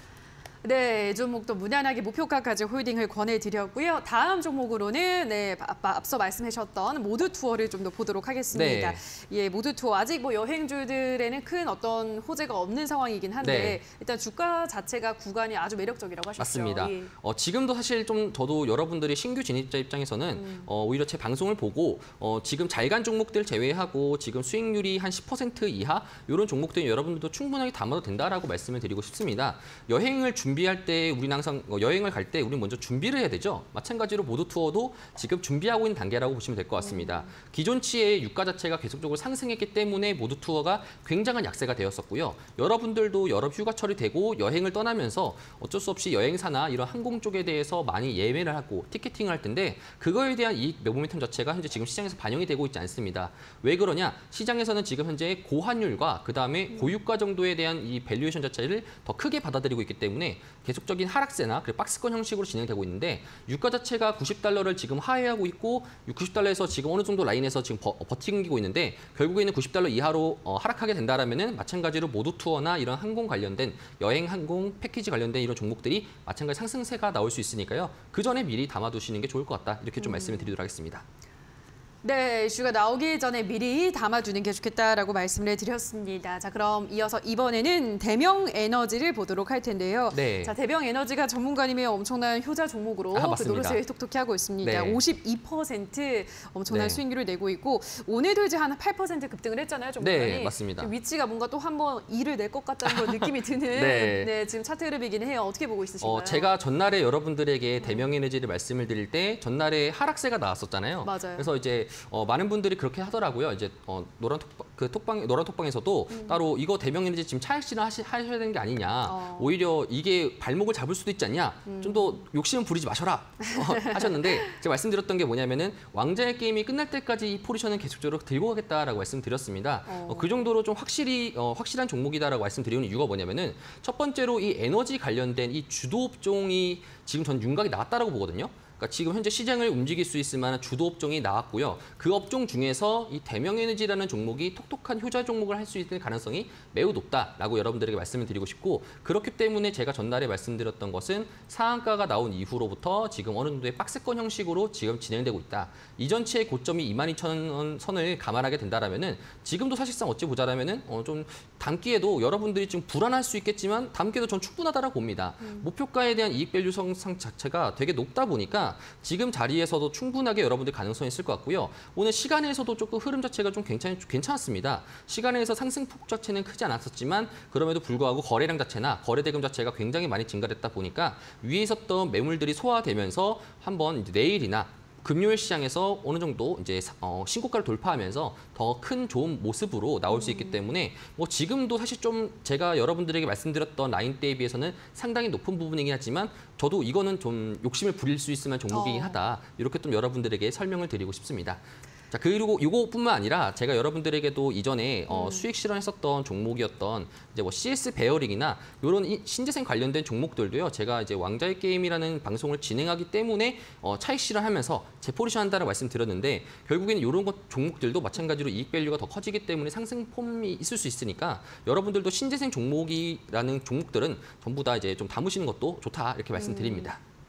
네, 이 종목도 무난하게 목표가까지 홀딩을 권해드렸고요. 다음 종목으로는 네, 앞서 말씀하셨던 모두 투어를 좀 더 보도록 하겠습니다. 네. 예, 모두 투어 아직 뭐 여행주들에는 큰 어떤 호재가 없는 상황이긴 한데 네. 일단 주가 자체가 구간이 아주 매력적이라고 하셨죠. 맞습니다. 예. 어, 지금도 사실 좀 저도 여러분들이 신규 진입자 입장에서는 음. 어, 오히려 제 방송을 보고 어, 지금 잘 간 종목들 제외하고 지금 수익률이 한 십 퍼센트 이하 이런 종목들은 여러분들도 충분하게 담아도 된다라고 말씀을 드리고 싶습니다. 여행을 준비할 때 우리는 항상 여행을 갈 때 우리는 먼저 준비를 해야 되죠. 마찬가지로 모두 투어도 지금 준비하고 있는 단계라고 보시면 될 것 같습니다. 음. 기존치의 유가 자체가 계속적으로 상승했기 때문에 모두 투어가 굉장한 약세가 되었었고요. 여러분들도 여름 휴가철이 되고 여행을 떠나면서 어쩔 수 없이 여행사나 이런 항공 쪽에 대해서 많이 예매를 하고 티켓팅을 할 텐데 그거에 대한 이익 모멘텀 자체가 현재 지금 시장에서 반영이 되고 있지 않습니다. 왜 그러냐? 시장에서는 지금 현재 고환율과 그다음에 고유가 정도에 대한 이 밸류에이션 자체를 더 크게 받아들이고 있기 때문에 계속적인 하락세나 그리고 박스권 형식으로 진행되고 있는데 유가 자체가 구십 달러를 지금 하회하고 있고 구십 달러에서 지금 어느 정도 라인에서 지금 버, 버티고 있는데 결국에는 구십 달러 이하로 어, 하락하게 된다라면은 마찬가지로 모두 투어나 이런 항공 관련된 여행 항공 패키지 관련된 이런 종목들이 마찬가지 상승세가 나올 수 있으니까요. 그 전에 미리 담아두시는 게 좋을 것 같다. 이렇게 좀 음. 말씀을 드리도록 하겠습니다. 네, 이슈가 나오기 전에 미리 담아두는 게 좋겠다라고 말씀을 드렸습니다. 자, 그럼 이어서 이번에는 대명에너지를 보도록 할 텐데요. 네. 자, 대명에너지가 전문가님의 엄청난 효자 종목으로 아, 그 노릇을 톡톡히 하고 있습니다. 네. 오십이 퍼센트 엄청난 네. 수익률을 내고 있고 오늘도 이제 한 팔 퍼센트 급등을 했잖아요, 전문가님. 네, 맞습니다. 위치가 뭔가 또 한번 이를 낼 것 같다는 그런 느낌이 드는 네. 네, 지금 차트 흐름이긴 해요. 어떻게 보고 있으신가요? 어, 제가 전날에 여러분들에게 대명에너지를 말씀을 드릴 때 전날에 하락세가 나왔었잖아요. 맞아요. 그래서 이제 어, 많은 분들이 그렇게 하더라고요. 이제 어, 노란 톡방, 그 톡방, 노란 톡방에서도 음. 따로 이거 대명에너지 지금 차익 실현 하셔야 되는 게 아니냐. 어. 오히려 이게 발목을 잡을 수도 있지 않냐. 음. 좀 더 욕심은 부리지 마셔라 어, 하셨는데 제가 말씀드렸던 게 뭐냐면은 왕자의 게임이 끝날 때까지 이 포지션은 계속적으로 들고 가겠다라고 말씀드렸습니다. 어. 어, 그 정도로 좀 확실히 어, 확실한 종목이다라고 말씀드리는 이유가 뭐냐면은 첫 번째로 이 에너지 관련된 이 주도 업종이 지금 전 윤곽이 나왔다라고 보거든요. 그러니까 지금 현재 시장을 움직일 수 있을 만한 주도 업종이 나왔고요. 그 업종 중에서 이 대명에너지라는 종목이 톡톡한 효자 종목을 할 수 있는 가능성이 매우 높다라고 여러분들에게 말씀을 드리고 싶고 그렇기 때문에 제가 전날에 말씀드렸던 것은 상한가가 나온 이후로부터 지금 어느 정도의 박스권 형식으로 지금 진행되고 있다. 이전치의 고점이 이만 이천 원 선을 감안하게 된다라면은 지금도 사실상 어찌 보자라면은 어 좀 담기에도 여러분들이 좀 불안할 수 있겠지만 담기에도 전 충분하다라고 봅니다. 음. 목표가에 대한 이익 밸류 성상 자체가 되게 높다 보니까 지금 자리에서도 충분하게 여러분들 가능성이 있을 것 같고요. 오늘 시간에서도 조금 흐름 자체가 좀 괜찮, 괜찮았습니다. 시간에서 상승폭 자체는 크지 않았었지만 그럼에도 불구하고 거래량 자체나 거래대금 자체가 굉장히 많이 증가됐다 보니까 위에 있었던 매물들이 소화되면서 한번 이제 내일이나 금요일 시장에서 어느 정도 이제 어, 신고가를 돌파하면서 더 큰 좋은 모습으로 나올 수 있기 때문에 뭐 지금도 사실 좀 제가 여러분들에게 말씀드렸던 라인대에 비해서는 상당히 높은 부분이긴 하지만 저도 이거는 좀 욕심을 부릴 수 있을 만한 종목이긴 하다. 이렇게 좀 여러분들에게 설명을 드리고 싶습니다. 자, 그리고 이거뿐만 아니라 제가 여러분들에게도 이전에 어, 음. 수익 실현했었던 종목이었던 이제 뭐 씨에스 베어링이나 이런 이 신재생 관련된 종목들도요. 제가 이제 왕자의 게임이라는 방송을 진행하기 때문에 어, 차익 실현하면서 재포지션 한다고 말씀드렸는데 결국에는 이런 것 종목들도 마찬가지로 이익 밸류가 더 커지기 때문에 상승폼이 있을 수 있으니까 여러분들도 신재생 종목이라는 종목들은 전부 다 이제 좀 담으시는 것도 좋다 이렇게 말씀드립니다. 음.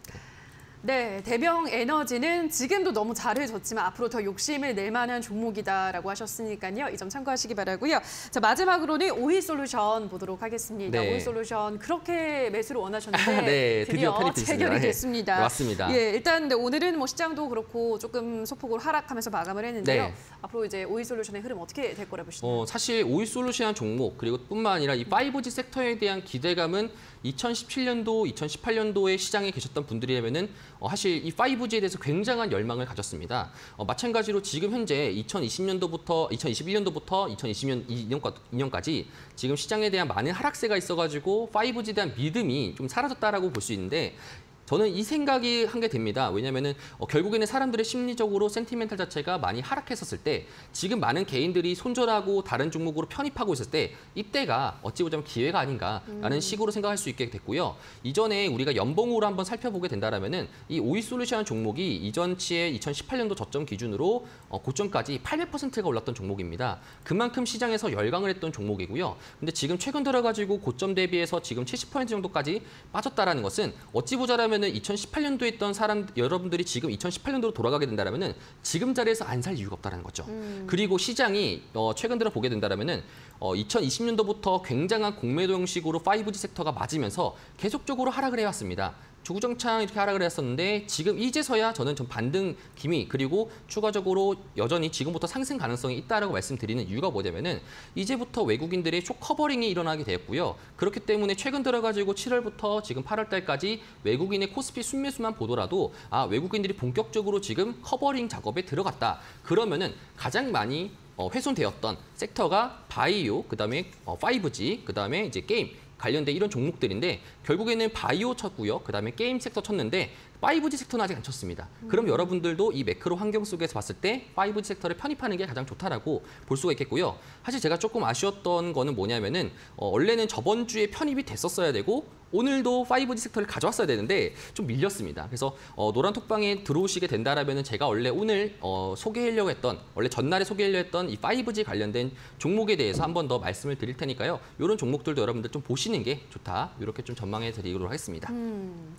네, 대병 에너지는 지금도 너무 잘해줬지만 앞으로 더 욕심을 낼 만한 종목이다라고 하셨으니까요. 이 점 참고하시기 바라고요. 자, 마지막으로는 오이솔루션 보도록 하겠습니다. 네. 오이솔루션 그렇게 매수를 원하셨는데 네, 드디어 편입 됐습니다. 체결이 됐습니다. 네, 맞습니다. 예, 일단 네, 오늘은 뭐 시장도 그렇고 조금 소폭으로 하락하면서 마감을 했는데요. 네. 앞으로 이제 오이솔루션의 흐름 어떻게 될 거라 보시나요? 어, 사실 오이솔루션 종목 그리고 뿐만 아니라 이 파이브지 섹터에 대한 기대감은 이천십칠 년도, 이천십팔 년도에 시장에 계셨던 분들이라면은 어, 사실 이 파이브지에 대해서 굉장한 열망을 가졌습니다. 어, 마찬가지로 지금 현재 이천이십 년도부터 이천이십일 년도부터 이천이십 년까지 지금 시장에 대한 많은 하락세가 있어가지고 파이브지에 대한 믿음이 좀 사라졌다라고 볼 수 있는데. 저는 이 생각이 한 게 됩니다. 왜냐하면 어, 결국에는 사람들의 심리적으로 센티멘탈 자체가 많이 하락했었을 때 지금 많은 개인들이 손절하고 다른 종목으로 편입하고 있을 때 이때가 어찌 보자면 기회가 아닌가라는 음. 식으로 생각할 수 있게 됐고요. 이전에 우리가 연봉으로 한번 살펴보게 된다면 이 오이솔루션 종목이 이전치의 이천십팔 년도 저점 기준으로 어, 고점까지 팔백 퍼센트가 올랐던 종목입니다. 그만큼 시장에서 열광을 했던 종목이고요. 근데 지금 최근 들어가지고 고점 대비해서 지금 칠십 퍼센트 정도까지 빠졌다라는 것은 어찌 보자면 이천십팔 년도에 있던 사람 여러분들이 지금 이천십팔 년도로 돌아가게 된다면은 지금 자리에서 안 살 이유가 없다는 거죠. 음. 그리고 시장이 어, 최근 들어 보게 된다면은 어, 이천이십 년도부터 굉장한 공매도 형식으로 파이브지 섹터가 맞으면서 계속적으로 하락을 해왔습니다. 주구장창 이렇게 하락을 했었는데 지금 이제서야 저는 좀 반등 기미 그리고 추가적으로 여전히 지금부터 상승 가능성이 있다라고 말씀드리는 이유가 뭐냐면은 이제부터 외국인들의 쇼 커버링이 일어나게 되었고요. 그렇기 때문에 최근 들어가지고 칠월부터 지금 팔월 달까지 외국인의 코스피 순매수만 보더라도 아 외국인들이 본격적으로 지금 커버링 작업에 들어갔다. 그러면은 가장 많이 어, 훼손되었던 섹터가 바이오, 그다음에 어, 파이브지, 그다음에 이제 게임 관련된 이런 종목들인데 결국에는 바이오 쳤고요. 그다음에 게임 섹터 쳤는데 파이브지 섹터는 아직 안 쳤습니다. 그럼 음. 여러분들도 이 매크로 환경 속에서 봤을 때 파이브지 섹터를 편입하는 게 가장 좋다라고 볼 수가 있겠고요. 사실 제가 조금 아쉬웠던 거는 뭐냐면은 어, 원래는 저번 주에 편입이 됐었어야 되고 오늘도 파이브지 섹터를 가져왔어야 되는데 좀 밀렸습니다. 그래서 어, 노란 톡방에 들어오시게 된다라면은 제가 원래 오늘 어, 소개하려고 했던 원래 전날에 소개하려고 했던 이 파이브지 관련된 종목에 대해서 한 번 더 말씀을 드릴 테니까요. 이런 종목들도 여러분들 좀 보시는 게 좋다. 이렇게 좀 전망해 드리도록 하겠습니다. 음.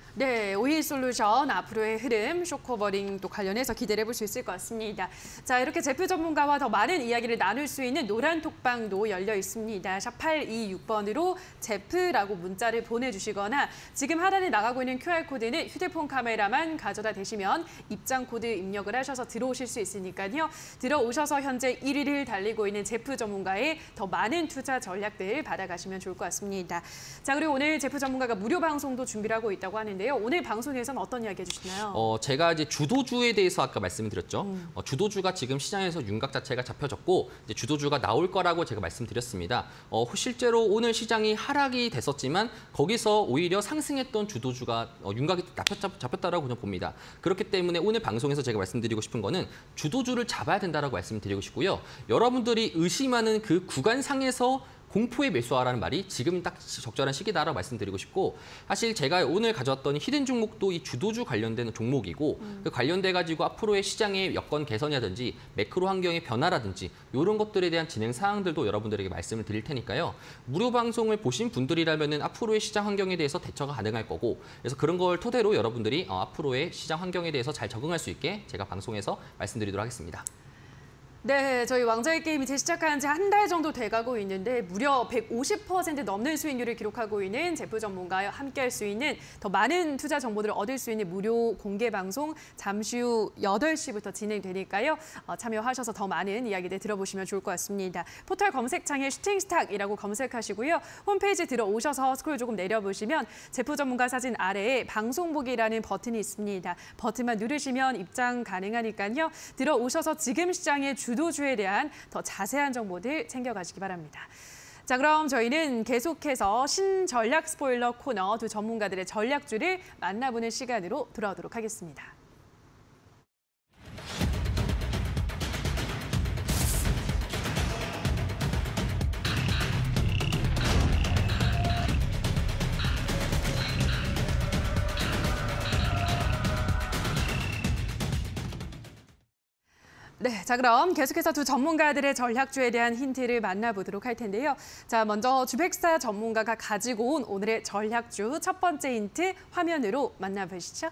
네, 오이솔루션 앞으로의 흐름, 쇼커버링 또 관련해서 기대를 해볼 수 있을 것 같습니다. 자, 이렇게 제프 전문가와 더 많은 이야기를 나눌 수 있는 노란 톡방도 열려 있습니다. 샵 팔이육 번으로 제프라고 문자를 보내주시거나 지금 하단에 나가고 있는 큐알코드는 휴대폰 카메라만 가져다 대시면 입장 코드 입력을 하셔서 들어오실 수 있으니까요. 들어오셔서 현재 일 위를 달리고 있는 제프 전문가의 더 많은 투자 전략들 받아가시면 좋을 것 같습니다. 자, 그리고 오늘 제프 전문가가 무료 방송도 준비를 하고 있다고 하는데 오늘 방송에서는 어떤 이야기 해주시나요? 어, 제가 이제 주도주에 대해서 아까 말씀드렸죠. 음. 어, 주도주가 지금 시장에서 윤곽 자체가 잡혀졌고 이제 주도주가 나올 거라고 제가 말씀드렸습니다. 어, 실제로 오늘 시장이 하락이 됐었지만 거기서 오히려 상승했던 주도주가 어, 윤곽이 잡혔다라고 그냥 봅니다. 그렇기 때문에 오늘 방송에서 제가 말씀드리고 싶은 거는 주도주를 잡아야 된다라고 말씀드리고 싶고요. 여러분들이 의심하는 그 구간상에서 공포에 매수하라는 말이 지금 딱 적절한 시기다라고 말씀드리고 싶고 사실 제가 오늘 가져왔던 히든 종목도 이 주도주 관련된 종목이고 음. 그 관련돼 가지고 앞으로의 시장의 여건 개선이라든지 매크로 환경의 변화라든지 이런 것들에 대한 진행 사항들도 여러분들에게 말씀을 드릴 테니까요. 무료 방송을 보신 분들이라면 앞으로의 시장 환경에 대해서 대처가 가능할 거고 그래서 그런 걸 토대로 여러분들이 어, 앞으로의 시장 환경에 대해서 잘 적응할 수 있게 제가 방송에서 말씀드리도록 하겠습니다. 네, 저희 왕자의 게임이 이제 시작한 지 한 달 정도 돼가고 있는데 무려 백오십 퍼센트 넘는 수익률을 기록하고 있는 제프 전문가와 함께할 수 있는 더 많은 투자 정보들을 얻을 수 있는 무료 공개 방송 잠시 후 여덟 시부터 진행되니까요. 어, 참여하셔서 더 많은 이야기들 들어보시면 좋을 것 같습니다. 포털 검색창에 슈팅스탁이라고 검색하시고요. 홈페이지 들어오셔서 스크롤 조금 내려보시면 제프 전문가 사진 아래에 방송 보기라는 버튼이 있습니다. 버튼만 누르시면 입장 가능하니까요. 들어오셔서 지금 시장의 주 주도주에 대한 더 자세한 정보들 챙겨가시기 바랍니다. 자, 그럼 저희는 계속해서 신전략 스포일러 코너 두 전문가들의 전략주를 만나보는 시간으로 돌아오도록 하겠습니다. 네, 자 그럼 계속해서 두 전문가들의 전략주에 대한 힌트를 만나보도록 할 텐데요. 자, 먼저 주백사 전문가가 가지고 온 오늘의 전략주 첫 번째 힌트 화면으로 만나보시죠.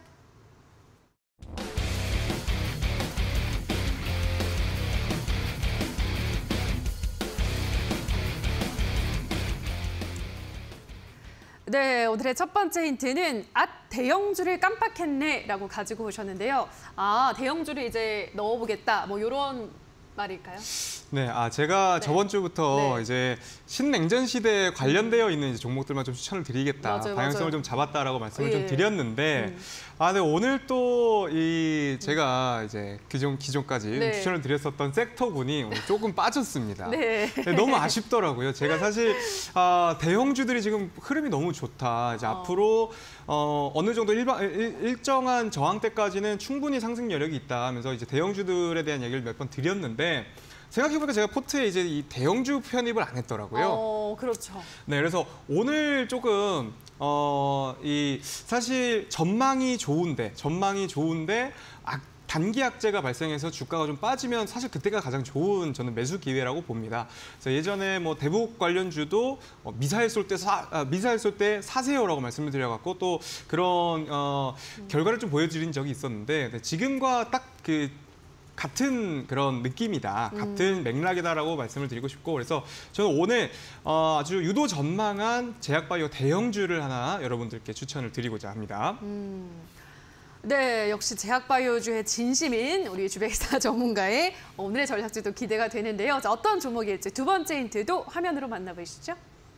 네, 오늘의 첫 번째 힌트는 앗, 대형주를 깜빡했네라고 가지고 오셨는데요. 아, 대형주를 이제 넣어보겠다, 뭐 이런 말일까요? 네, 아 제가 네. 저번 주부터 네. 이제 신냉전 시대에 관련되어 있는 이제 종목들만 좀 추천을 드리겠다, 맞아요, 방향성을 맞아요. 좀 잡았다라고 말씀을 예. 좀 드렸는데, 음. 아, 네, 오늘 또 이 제가 이제 기존 기존까지 네. 추천을 드렸었던 섹터군이 오늘 조금 빠졌습니다. 네. 네, 너무 아쉽더라고요. 제가 사실 아, 대형주들이 지금 흐름이 너무 좋다. 이제 어. 앞으로 어, 어느 정도 일반, 일, 일정한 저항대까지는 충분히 상승 여력이 있다 하면서 이제 대형주들에 대한 얘기를 몇 번 드렸는데, 생각해보니까 제가 포트에 이제 이 대형주 편입을 안 했더라고요. 어, 그렇죠. 네, 그래서 오늘 조금 어, 이 사실 전망이 좋은데, 전망이 좋은데 악, 단기 악재가 발생해서 주가가 좀 빠지면 사실 그때가 가장 좋은 저는 매수 기회라고 봅니다. 그래서 예전에 뭐 대북 관련주도 어, 미사일 쏠 때 사, 아, 미사일 쏠 때 사세요라고 말씀을 드려갖고 또 그런 어, 결과를 좀 보여드린 적이 있었는데, 네, 지금과 딱 그 같은 그런 느낌이다, 같은 맥락이다라고 말씀을 드리고 싶고, 그래서 저는 오늘 어, 아주 유도 전망한 제약바이오 대형주를 하나 여러분들께 추천을 드리고자 합니다. 음. 네, 역시 제약바이오주의 진심인 우리 주백사 전문가의 오늘의 전략주도 기대가 되는데요. 자, 어떤 종목일지 두 번째 힌트도 화면으로 만나보시죠.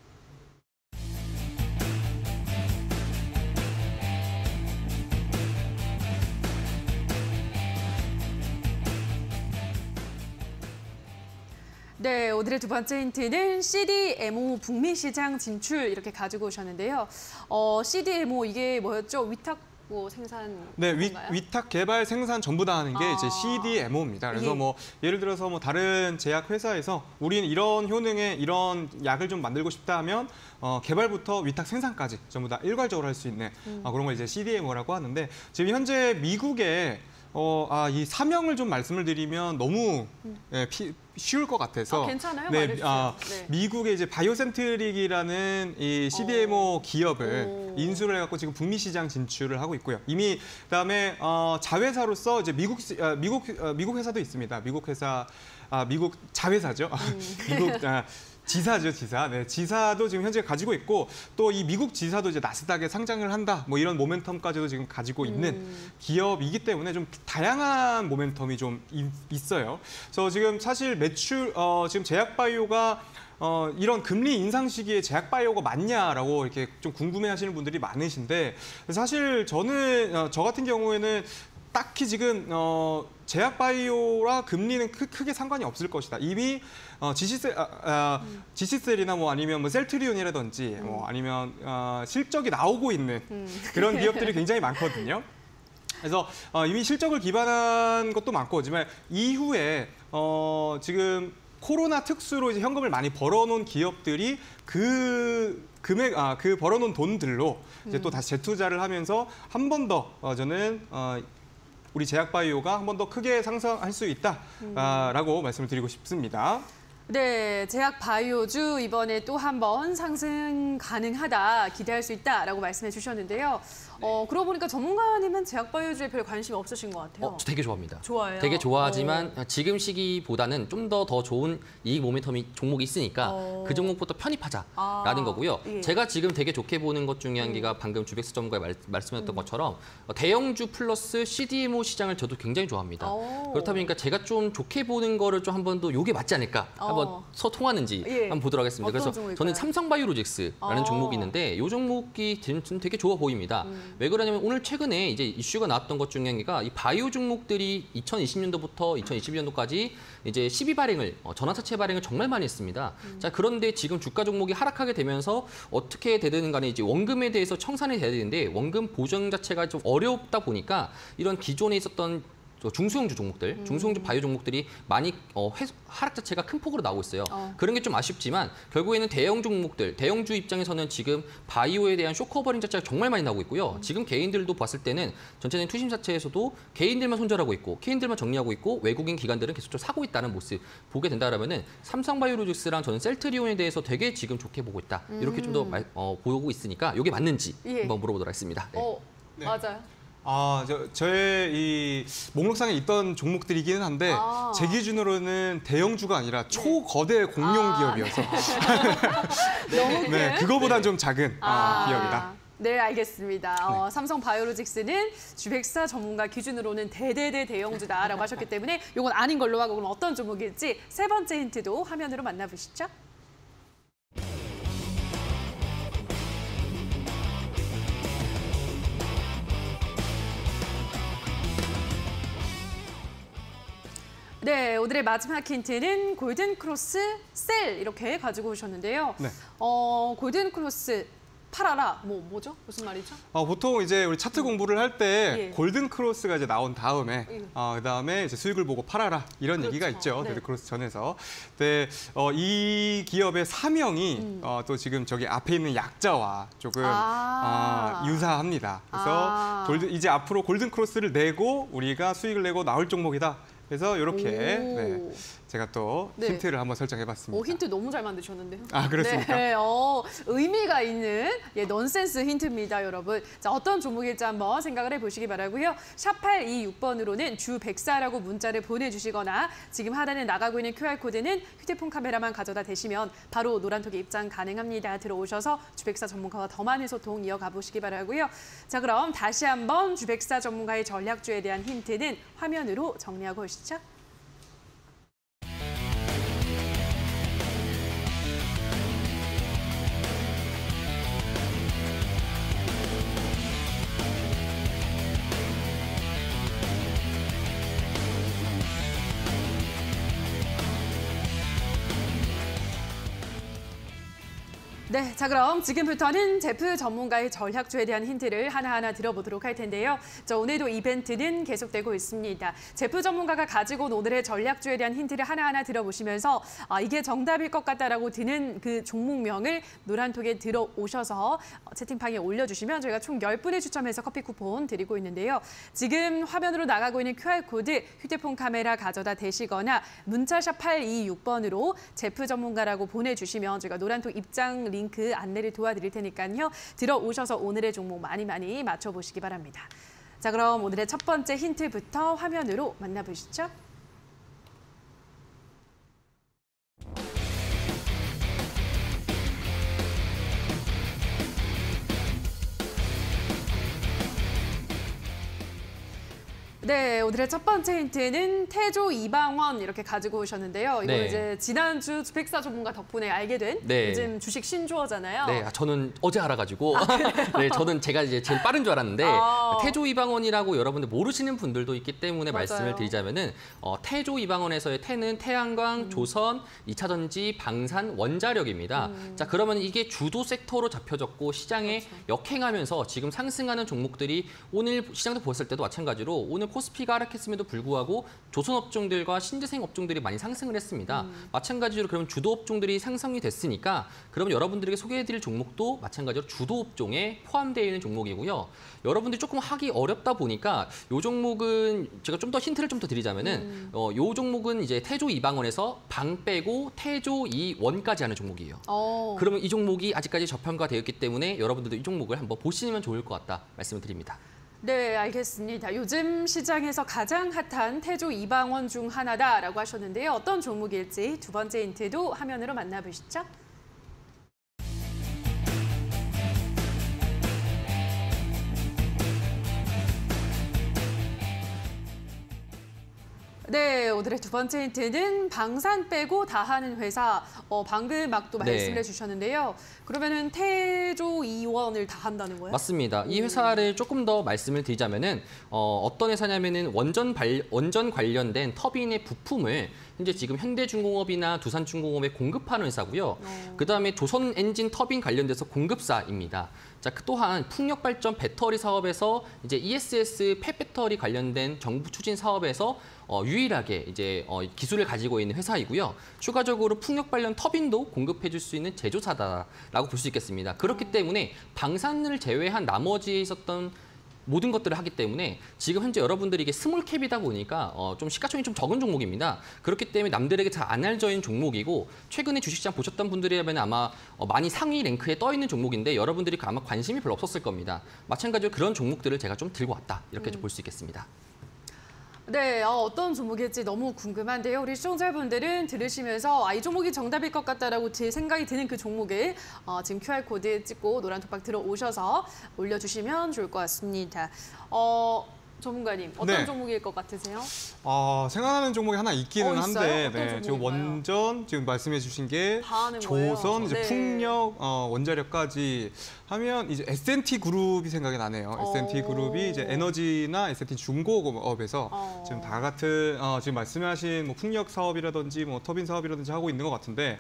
네, 오늘의 두 번째 힌트는 씨디엠오 북미 시장 진출 이렇게 가지고 오셨는데요. 어, 씨디엠오 이게 뭐였죠? 위탁 뭐 생산 네, 위, 건가요? 위탁 개발 생산 전부 다 하는 게 아. 이제 씨디엠오입니다. 그래서 예. 뭐 예를 들어서 뭐 다른 제약 회사에서 우리는 이런 효능의 이런 약을 좀 만들고 싶다 하면 어, 개발부터 위탁 생산까지 전부 다 일괄적으로 할 수 있는 음. 어, 그런 걸 이제 씨디엠오라고 하는데, 지금 현재 미국에 어, 아, 이 사명을 좀 말씀을 드리면 너무 예, 피, 쉬울 것 같아서. 아, 괜찮아요? 네, 말해주세요. 아, 네. 미국의 이제 바이오센트릭이라는 이 씨디엠오 어. 기업을 오. 인수를 해갖고 지금 북미 시장 진출을 하고 있고요. 이미 그다음에 어, 자회사로서 이제 미국 시- 아, 미국 어, 미국 회사도 있습니다. 미국 회사, 아, 미국 자회사죠. 음. 미국 아, 지사죠, 지사. 네, 지사도 지금 현재 가지고 있고, 또 이 미국 지사도 이제 나스닥에 상장을 한다. 뭐 이런 모멘텀까지도 지금 가지고 있는 음. 기업이기 때문에 좀 다양한 모멘텀이 좀 이- 있어요. 그래서 지금 사실 매출, 어, 지금 제약바이오가 어, 이런 금리 인상 시기에 제약바이오가 맞냐라고 이렇게 좀 궁금해하시는 분들이 많으신데, 사실 저는 어, 저 같은 경우에는 딱히 지금 어, 제약바이오와 금리는 크, 크게 상관이 없을 것이다. 이미 어, 지시셀, 아, 아, 음. 지시셀이나 뭐 아니면 뭐 셀트리온이라든지 뭐 아니면 어, 실적이 나오고 있는 음. 그런 기업들이 굉장히 많거든요. 그래서 어, 이미 실적을 기반한 것도 많고, 하지만 이후에 어, 지금 코로나 특수로 이제 현금을 많이 벌어놓은 기업들이 그 금액, 아, 그 벌어놓은 돈들로 이제 또 다시 재투자를 하면서 한 번 더 어, 저는 어, 우리 제약바이오가 한 번 더 크게 상승할 수 있다라고 말씀을 드리고 싶습니다. 네, 제약 바이오주 이번에 또 한 번 상승 가능하다, 기대할 수 있다라고 말씀해 주셨는데요. 어, 그러고 보니까 전문가님은 제약 바이오주에 별 관심이 없으신 것 같아요. 어, 저 되게 좋아합니다. 좋아해요. 되게 좋아하지만 어. 지금 시기보다는 좀 더 더 좋은 이익 모멘텀이 종목이 있으니까 어. 그 종목부터 편입하자라는 아, 거고요. 예. 제가 지금 되게 좋게 보는 것 중에 한 음. 개가 방금 주백스 전문가가 말, 말씀하셨던 것처럼 어, 대형주 플러스 씨디엠오 시장을 저도 굉장히 좋아합니다. 오. 그렇다 보니까 제가 좀 좋게 보는 거를 좀 한 번 더 요게 맞지 않을까 어. 한번 서통하는지 예. 한번 보도록 하겠습니다. 어떤 그래서 종목일까요? 저는 삼성바이오로직스라는 어. 종목이 있는데 이 종목이 좀 되게 좋아 보입니다. 음. 왜 그러냐면 오늘 최근에 이제 이슈가 나왔던 것 중에 한 개가 이 바이오 종목들이 이천이십 년도부터 이천이십일 년도까지 이제 십이 발행을 어, 전환사채 발행을 정말 많이 했습니다. 음. 자 그런데 지금 주가 종목이 하락하게 되면서 어떻게 되든 간에 이제 원금에 대해서 청산이 돼야 되는데 원금 보정 자체가 좀 어렵다 보니까 이런 기존에 있었던 중소형주 종목들, 음. 중소형주 바이오 종목들이 많이 어, 회, 하락 자체가 큰 폭으로 나오고 있어요. 어. 그런 게 좀 아쉽지만 결국에는 대형 종목들, 대형주 입장에서는 지금 바이오에 대한 쇼커버링 자체가 정말 많이 나오고 있고요. 음. 지금 개인들도 봤을 때는 전체적인 투심 자체에서도 개인들만 손절하고 있고 개인들만 정리하고 있고 외국인 기관들은 계속적으로 사고 있다는 모습 보게 된다라면은 삼성바이오로직스랑 저는 셀트리온에 대해서 되게 지금 좋게 보고 있다. 이렇게 좀 더 어, 보고 있으니까 이게 맞는지 예. 한번 물어보도록 하겠습니다. 네. 어, 네. 맞아요. 아, 저, 저의 이 목록상에 있던 종목들이기는 한데 아. 제 기준으로는 대형주가 아니라 초거대 공룡 아, 기업이어서 너무 큰? 네, 그거보단 좀 작은 아, 기업이다. 네, 알겠습니다. 어, 삼성 바이오로직스는 주백사 전문가 기준으로는 대대대 대형주다라고 하셨기 때문에 이건 아닌 걸로 하고 그럼 어떤 종목일지 세 번째 힌트도 화면으로 만나보시죠. 네, 오늘의 마지막 힌트는 골든크로스 셀 이렇게 가지고 오셨는데요. 네. 어, 골든크로스 팔아라. 뭐 뭐죠? 무슨 말이죠? 어, 보통 이제 우리 차트 공부를 할 때 예. 골든 크로스가 이제 나온 다음에 예. 어, 그다음에 이제 수익을 보고 팔아라 이런 그렇죠. 얘기가 있죠. 네. 골든 크로스 전에서. 근데 어, 이 기업의 사명이 음. 어, 또 지금 저기 앞에 있는 약자와 조금 아. 어, 유사합니다. 그래서 아. 골든, 이제 앞으로 골든 크로스를 내고 우리가 수익을 내고 나올 종목이다. 그래서 이렇게 오. 네, 제가 또 네. 힌트를 한번 설정해봤습니다. 오, 힌트 너무 잘 만드셨는데요. 아, 그렇습니까? 네, 어, 의미가 있는 예, 넌센스 힌트입니다, 여러분. 자, 어떤 종목일지 한번 생각을 해보시기 바라고요. 샵 팔이육 번으로는 주백사라고 문자를 보내주시거나 지금 하단에 나가고 있는 큐알코드는 휴대폰 카메라만 가져다 대시면 바로 노란톡에 입장 가능합니다. 들어오셔서 주백사 전문가와 더 많은 소통 이어가 보시기 바라고요. 자, 그럼 다시 한번 주백사 전문가의 전략주에 대한 힌트는 화면으로 정리하고 오시죠. 네, 자 그럼 지금부터는 제프 전문가의 전략주에 대한 힌트를 하나하나 들어보도록 할 텐데요. 자, 오늘도 이벤트는 계속되고 있습니다. 제프 전문가가 가지고 온 오늘의 전략주에 대한 힌트를 하나하나 들어보시면서 아, 이게 정답일 것 같다라고 드는 그 종목명을 노란톡에 들어오셔서 채팅방에 올려주시면 저희가 총 열 분을 추첨해서 커피 쿠폰 드리고 있는데요. 지금 화면으로 나가고 있는 큐알코드 휴대폰 카메라 가져다 대시거나 문자샵 팔이육 번으로 제프 전문가라고 보내주시면 저희가 노란톡 입장 링크 링크 안내를 도와드릴 테니까요. 들어오셔서 오늘의 종목 많이 많이 맞춰보시기 바랍니다. 자, 그럼 오늘의 첫 번째 힌트부터 화면으로 만나보시죠. 네, 오늘의 첫 번째 힌트는 태조 이방원 이렇게 가지고 오셨는데요. 이거 네. 이제 지난주 주백사 전문가 덕분에 알게 된 네. 요즘 주식 신조어잖아요. 네, 아, 저는 어제 알아가지고 네, 저는 제가 이제 제일 빠른 줄 알았는데 아. 태조 이방원이라고 여러분들 모르시는 분들도 있기 때문에 맞아요. 말씀을 드리자면은 어, 태조 이방원에서의 태는 태양광, 음. 조선, 이차 전지, 방산, 원자력입니다. 음. 자, 그러면 이게 주도 섹터로 잡혀졌고 시장에 그렇죠. 역행하면서 지금 상승하는 종목들이 오늘 시장도 보았을 때도 마찬가지로 오늘 코스피가 하락했음에도 불구하고 조선 업종들과 신재생 업종들이 많이 상승을 했습니다. 음. 마찬가지로 그러면 주도 업종들이 상승이 됐으니까 그러면 여러분들에게 소개해드릴 종목도 마찬가지로 주도 업종에 포함되어 있는 종목이고요. 여러분들이 조금 하기 어렵다 보니까 이 종목은 제가 좀 더 힌트를 좀 더 드리자면은 음. 어, 이 종목은 이제 태조 이방원에서 방 빼고 태조 이원까지 하는 종목이에요. 어. 그러면 이 종목이 아직까지 저평가되었기 때문에 여러분들도 이 종목을 한번 보시면 좋을 것 같다 말씀을 드립니다. 네, 알겠습니다. 요즘 시장에서 가장 핫한 태조 이방원 중 하나다라고 하셨는데요. 어떤 종목일지 두 번째 힌트도 화면으로 만나보시죠. 네, 오늘의 두 번째 힌트는 방산 빼고 다 하는 회사. 어, 방금 막 또 네. 말씀을 해주셨는데요. 그러면은 태조 이원을 다 한다는 거예요? 맞습니다. 이 회사를 조금 더 말씀을 드리자면은 어, 어떤 회사냐면은 원전 발, 원전 관련된 터빈의 부품을 현재 지금 현대중공업이나 두산중공업에 공급하는 회사고요. 어. 그다음에 조선 엔진 터빈 관련돼서 공급사입니다. 자, 또한 풍력 발전 배터리 사업에서 이제 이에스에스 폐배터리 관련된 정부 추진 사업에서 어, 유일하게 이제 어, 기술을 가지고 있는 회사이고요. 추가적으로 풍력 관련 터빈도 공급해줄 수 있는 제조사다라고 볼 수 있겠습니다. 그렇기 때문에 방산을 제외한 나머지에 있었던 모든 것들을 하기 때문에 지금 현재 여러분들이 이게 스몰캡이다 보니까 어, 좀 시가총이 좀 적은 종목입니다. 그렇기 때문에 남들에게 잘 안 알려져 있는 종목이고 최근에 주식시장 보셨던 분들이라면 아마 어, 많이 상위 랭크에 떠 있는 종목인데 여러분들이 아마 관심이 별로 없었을 겁니다. 마찬가지로 그런 종목들을 제가 좀 들고 왔다 이렇게 음. 볼 수 있겠습니다. 네, 어, 어떤 종목일지 너무 궁금한데요. 우리 시청자분들은 들으시면서 아, 이 종목이 정답일 것 같다라고 제 생각이 드는 그 종목을 어, 지금 큐알코드 찍고 노란 톡박 들어오셔서 올려주시면 좋을 것 같습니다. 어, 전문가님, 어떤 네. 종목일 것 같으세요? 어, 생각나는 종목이 하나 있기는 어, 한데 네, 지금 원전 지금 말씀해 주신 게 조선, 이제 네. 풍력, 어, 원자력까지 하면 이제 에스엔티 그룹이 생각이 나네요. 어. 에스엔티 그룹이 이제 에너지나 에스엔티 중공업에서 어. 지금 다 같은 어, 지금 말씀하신 뭐 풍력 사업이라든지 뭐 터빈 사업이라든지 하고 있는 것 같은데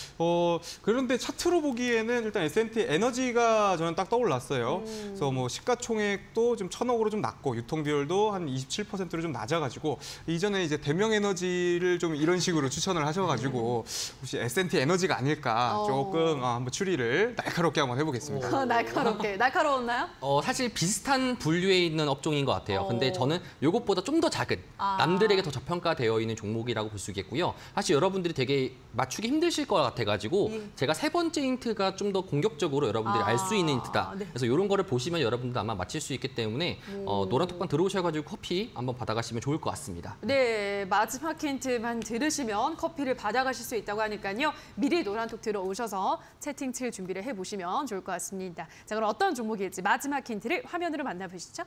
어, 그런데 차트로 보기에는 일단 에스엔티 에너지가 저는 딱 떠올랐어요. 음. 그래서 뭐 시가총액도 좀 천억으로 좀 낮고 유통 비율도 한 이십칠 퍼센트로 좀 낮아가지고 이전에 이제 대명에너지를 좀 이런 식으로 추천을 하셔가지고 혹시 에스엔티 에너지가 아닐까 어. 조금 어, 한번 추리를 날카롭게 한번 해보겠습니다. 날카롭게. 날카로웠나요? 어, 사실 비슷한 분류에 있는 업종인 것 같아요. 어. 근데 저는 이것보다 좀 더 작은 아. 남들에게 더 저평가되어 있는 종목이라고 볼 수 있겠고요. 사실 여러분들이 되게 맞추기 힘드실 것 같아가지고 예. 제가 세 번째 힌트가 좀 더 공격적으로 여러분들이 아. 알 수 있는 힌트다. 네. 그래서 이런 거를 보시면 여러분들 아마 맞힐 수 있기 때문에 어, 노란 톡방 들어오셔가지고 커피 한번 받아가시면 좋을 것 같습니다. 네, 마지막 힌트만 들으시면 커피를 받아가실 수 있다고 하니까요. 미리 노란톡 들어오셔서 채팅 칠 준비를 해보시면 좋을 것 같습니다. 자, 그럼 어떤 종목일지 마지막 힌트를 화면으로 만나보시죠.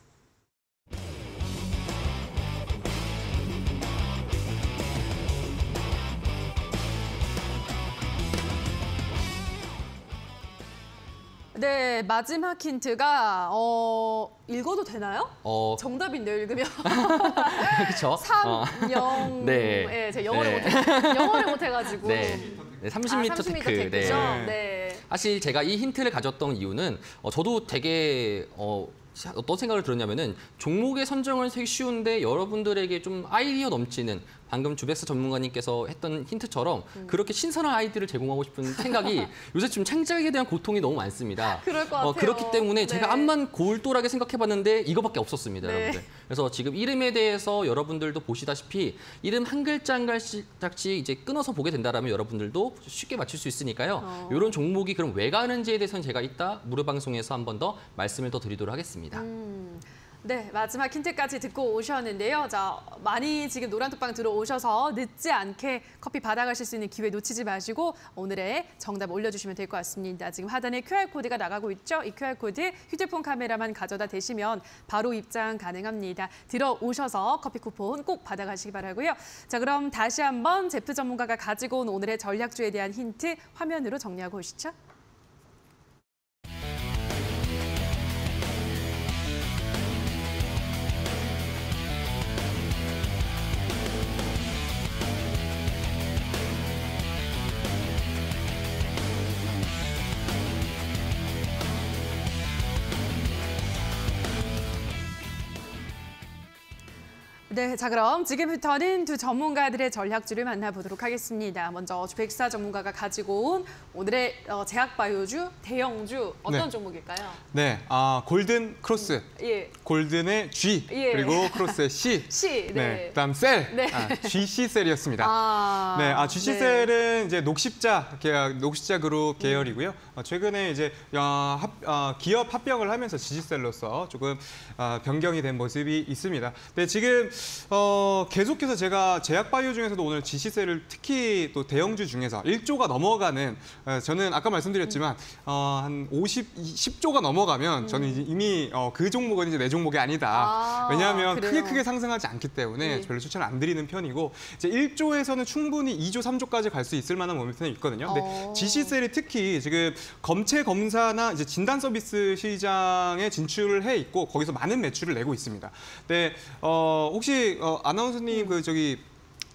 네, 마지막 힌트가 어, 읽어도 되나요? 어, 정답인데요, 읽으면. 그렇죠. 삼영. 네. 네, 제가 영어를 네. 못해, 영어를 못해가지고. 네. 네, 삼십 미터 아, 삼십 미터 테크. 테크죠? 네. 네. 사실 제가 이 힌트를 가졌던 이유는 어, 저도 되게 어, 어떤 생각을 들었냐면은 종목의 선정은 되게 쉬운데 여러분들에게 좀 아이디어 넘치는 방금 주백스 전문가님께서 했던 힌트처럼 음. 그렇게 신선한 아이디어를 제공하고 싶은 생각이 요새 좀 창작에 대한 고통이 너무 많습니다. 그럴 것 같아요. 어, 그렇기 때문에 네. 제가 암만 골똘하게 생각해봤는데 이거밖에 없었습니다, 네. 여러분들. 그래서 지금 이름에 대해서 여러분들도 보시다시피 이름 한 글자 한 글자씩 이제 끊어서 보게 된다면 여러분들도 쉽게 맞출 수 있으니까요. 어. 이런 종목이 그럼 왜 가는지에 대해서는 제가 이따 무료 방송에서 한 번 더 말씀을 더 드리도록 하겠습니다. 음. 네, 마지막 힌트까지 듣고 오셨는데요. 자, 많이 지금 노란톡방 들어오셔서 늦지 않게 커피 받아가실 수 있는 기회 놓치지 마시고 오늘의 정답 올려주시면 될 것 같습니다. 지금 하단에 큐알코드가 나가고 있죠. 이 큐알코드 휴대폰 카메라만 가져다 대시면 바로 입장 가능합니다. 들어오셔서 커피 쿠폰 꼭 받아가시기 바라고요. 자, 그럼 다시 한번 제프 전문가가 가지고 온 오늘의 전략주에 대한 힌트 화면으로 정리하고 오시죠. 네, 자 그럼 지금부터는 두 전문가들의 전략주를 만나보도록 하겠습니다. 먼저 주백사 전문가가 가지고 온 오늘의 어, 제약바이오주, 대형주 어떤 네. 종목일까요? 네, 아, 골든 크로스, 예, 골든의 G, 예. 그리고 크로스의 C. C, 네, 네. 그다음 셀, 네. 아, 지씨 셀이었습니다. 아, 네, 아, 지씨 셀은 이제 녹십자 계약, 녹십자 그룹 계열이고요. 어, 최근에 이제 어, 합, 어, 기업 합병을 하면서 지씨셀로서 조금 어, 변경이 된 모습이 있습니다. 네, 지금 어, 계속해서 제가 제약바이오 중에서도 오늘 지씨셀을 특히 또 대형주 중에서 일조가 넘어가는 어, 저는 아까 말씀드렸지만 어, 한 오십, 십조가 넘어가면 저는 이제 이미 어, 그 종목은 이제 내 종목이 아니다. 아, 왜냐하면 그래요? 크게 크게 상승하지 않기 때문에 네. 별로 추천을 안 드리는 편이고 이제 일조에서는 충분히 이조, 삼조까지 갈 수 있을 만한 모멘텀이 있거든요. 근데 어. 지씨셀이 특히 지금 검체 검사나 이제 진단 서비스 시장에 진출을 해 있고 거기서 많은 매출을 내고 있습니다. 근데 어, 혹시 어, 아나운서님 그 저기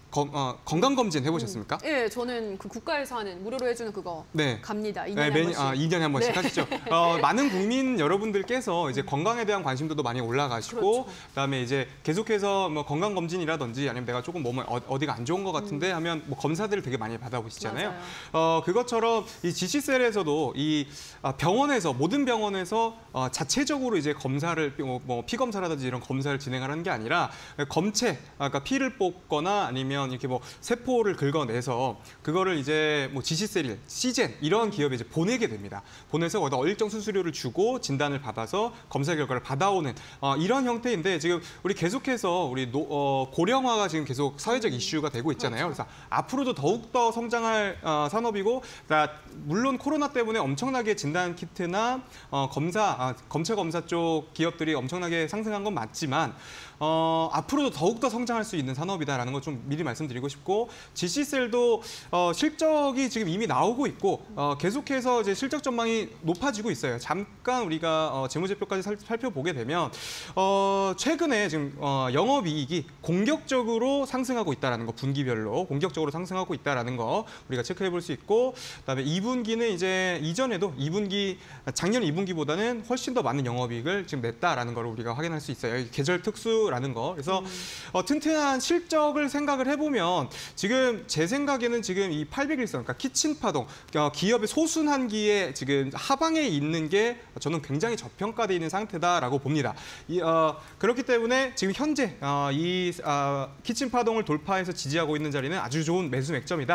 검, 어, 건강검진 해보셨습니까? 음. 예, 저는 그 국가에서 하는 무료로 해주는 그거 네. 갑니다. 이 네, 년에 매년, 한 번씩. 아, 이 년에 한 번씩 네. 하시죠. 어, 많은 국민 여러분들께서 이제 건강에 대한 관심도도 많이 올라가시고, 그렇죠. 그다음에 이제 계속해서 뭐 건강검진이라든지 아니면 내가 조금 몸에 어, 어디가 안 좋은 것 같은데 하면 뭐 검사들을 되게 많이 받아보시잖아요. 맞아요. 어, 그것처럼 이 지씨셀에서도 이 아, 병원에서 모든 병원에서 어, 자체적으로 이제 검사를 뭐, 뭐 피검사라든지 이런 검사를 진행하는 게 아니라 검체, 아까 피를 뽑거나 아니면 이렇게 뭐 세포를 긁어내서 그거를 이제 뭐 지씨셀, 시젠 이런 기업에 이제 보내게 됩니다. 보내서 거기다 일정 수수료를 주고 진단을 받아서 검사 결과를 받아오는 어, 이런 형태인데 지금 우리 계속해서 우리 노, 어, 고령화가 지금 계속 사회적 이슈가 되고 있잖아요. 그렇죠. 그래서 앞으로도 더욱 더 성장할 어, 산업이고, 그러니까 물론 코로나 때문에 엄청나게 진단 키트나 어, 검사, 아, 검체 검사 쪽 기업들이 엄청나게 상승한 건 맞지만 어, 앞으로도 더욱 더 성장할 수 있는 산업이다라는 걸 좀 미리 말씀드리고 싶고, 지씨셀도 어, 실적이 지금 이미 나오고 있고 어, 계속해서 이제 실적 전망이 높아지고 있어요. 잠깐 우리가 어, 재무제표까지 살, 살펴보게 되면 어, 최근에 지금 어, 영업이익이 공격적으로 상승하고 있다라는 거, 분기별로 공격적으로 상승하고 있다라는 거 우리가 체크해 볼 수 있고, 그다음에 이 분기는 이제 이전에도 이 분기 작년 이 분기보다는 훨씬 더 많은 영업이익을 지금 냈다라는 걸 우리가 확인할 수 있어요. 계절 특수라는 거. 그래서 음. 어, 튼튼한 실적을 생각을 해보면 지금 제 생각에는 지금 이 팔백일선, 그러니까 키친파동, 어, 기업의 소순한기에 지금 하방에 있는 게 저는 굉장히 저평가되어 있는 상태다라고 봅니다. 이, 어, 그렇기 때문에 지금 현재 어, 이 어, 키친파동을 돌파해서 지지하고 있는 자리는 아주 좋은 매수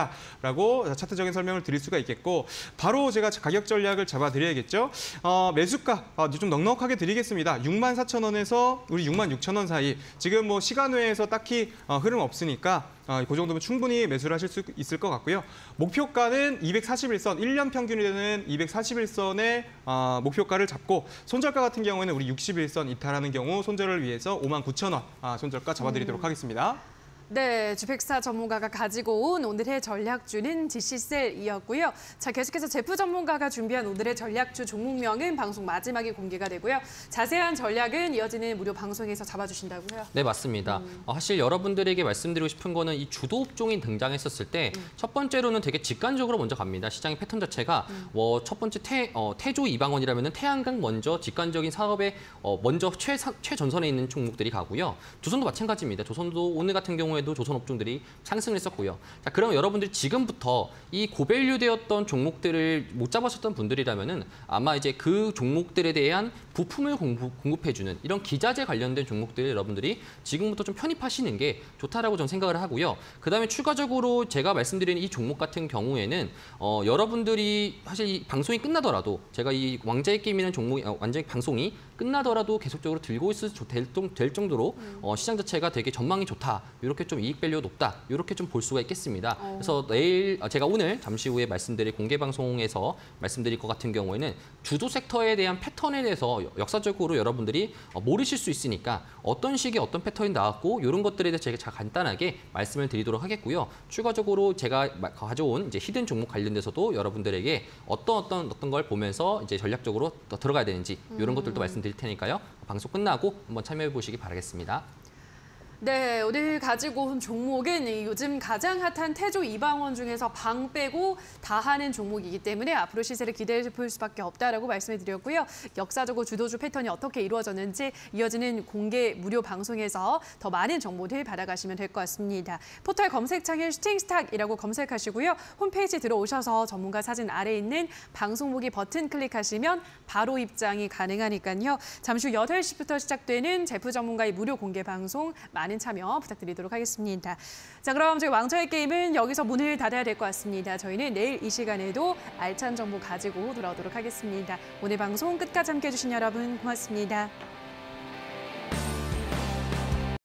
맥점이다라고 차트적인 설명을 드릴 수가 있겠고, 바로 제가 가격 전략을 잡아드려야겠죠. 어, 매수가 어, 좀 넉넉하게 드리겠습니다. 육만 사천 원에서 우리 육만 육천 원 사이. 지금 뭐 시간 외에서 딱히 어, 흐름 없으니까 어, 그 정도면 충분히 매수를 하실 수 있을 것 같고요. 목표가는 이백사십일 선, 일 년 평균이 되는 이백사십일 선의 어, 목표가를 잡고, 손절가 같은 경우에는 우리 육십일 선 이탈하는 경우 손절을 위해서 오만 구천 원 아, 손절가 잡아드리도록 음. 하겠습니다. 네, 주택사 전문가가 가지고 온 오늘의 전략주는 지씨셀이었고요. 자, 계속해서 제프 전문가가 준비한 오늘의 전략주 종목명은 방송 마지막에 공개가 되고요. 자세한 전략은 이어지는 무료 방송에서 잡아주신다고요? 네, 맞습니다. 음. 어, 사실 여러분들에게 말씀드리고 싶은 거는 이 주도 업종이 등장했었을 때 첫 음. 번째로는 되게 직관적으로 먼저 갑니다. 시장의 패턴 자체가 음. 어, 첫 번째 태, 어, 태조 이방원이라면 태양광 먼저 직관적인 사업에 어, 먼저 최, 최전선에 있는 종목들이 가고요. 조선도 마찬가지입니다. 조선도 오늘 같은 경우 에도 조선 업종들이 상승을 했었고요. 자, 그럼 여러분들 지금부터 이 고밸류 되었던 종목들을 못 잡았었던 분들이라면은 아마 이제 그 종목들에 대한 부품을 공급해주는 이런 기자재 관련된 종목들을 여러분들이 지금부터 좀 편입하시는 게 좋다라고 저는 생각을 하고요. 그다음에 추가적으로 제가 말씀드리는 이 종목 같은 경우에는 어, 여러분들이 사실 이 방송이 끝나더라도 제가 이 왕자의 게임이라는 종목, 어, 왕자의 방송이 끝나더라도 계속적으로 들고 있을 될, 될 정도로 음. 어, 시장 자체가 되게 전망이 좋다. 이렇게 좀 이익 밸류가 높다. 이렇게 좀 볼 수가 있겠습니다. 어. 그래서 내일 제가 오늘 잠시 후에 말씀드릴 공개 방송에서 말씀드릴 것 같은 경우에는 주도 섹터에 대한 패턴에 대해서 역사적으로 여러분들이 모르실 수 있으니까 어떤 식의 어떤 패턴이 나왔고 이런 것들에 대해서 제가 간단하게 말씀을 드리도록 하겠고요. 추가적으로 제가 가져온 이제 히든 종목 관련돼서도 여러분들에게 어떤 어떤 어떤 걸 보면서 이제 전략적으로 더 들어가야 되는지 이런 음. 것들도 말씀드릴 테니까요. 방송 끝나고 한번 참여해 보시기 바라겠습니다. 네, 오늘 가지고 온 종목은 요즘 가장 핫한 태조 이방원 중에서 방 빼고 다 하는 종목이기 때문에 앞으로 시세를 기대해 볼 수밖에 없다라고 말씀을 드렸고요. 역사적으로 주도주 패턴이 어떻게 이루어졌는지 이어지는 공개 무료 방송에서 더 많은 정보들 받아가시면 될 것 같습니다. 포털 검색창에 슈팅스탁이라고 검색하시고요. 홈페이지 들어오셔서 전문가 사진 아래에 있는 방송 보기 버튼 클릭하시면 바로 입장이 가능하니까요. 잠시 후 여덟 시부터 시작되는 제프 전문가의 무료 공개 방송 많은 참여 부탁드리도록 하겠습니다. 자, 그럼 저희 왕좌의 게임은 여기서 문을 닫아야 될 것 같습니다. 저희는 내일 이 시간에도 알찬 정보 가지고 돌아오도록 하겠습니다. 오늘 방송 끝까지 함께해 주신 여러분 고맙습니다.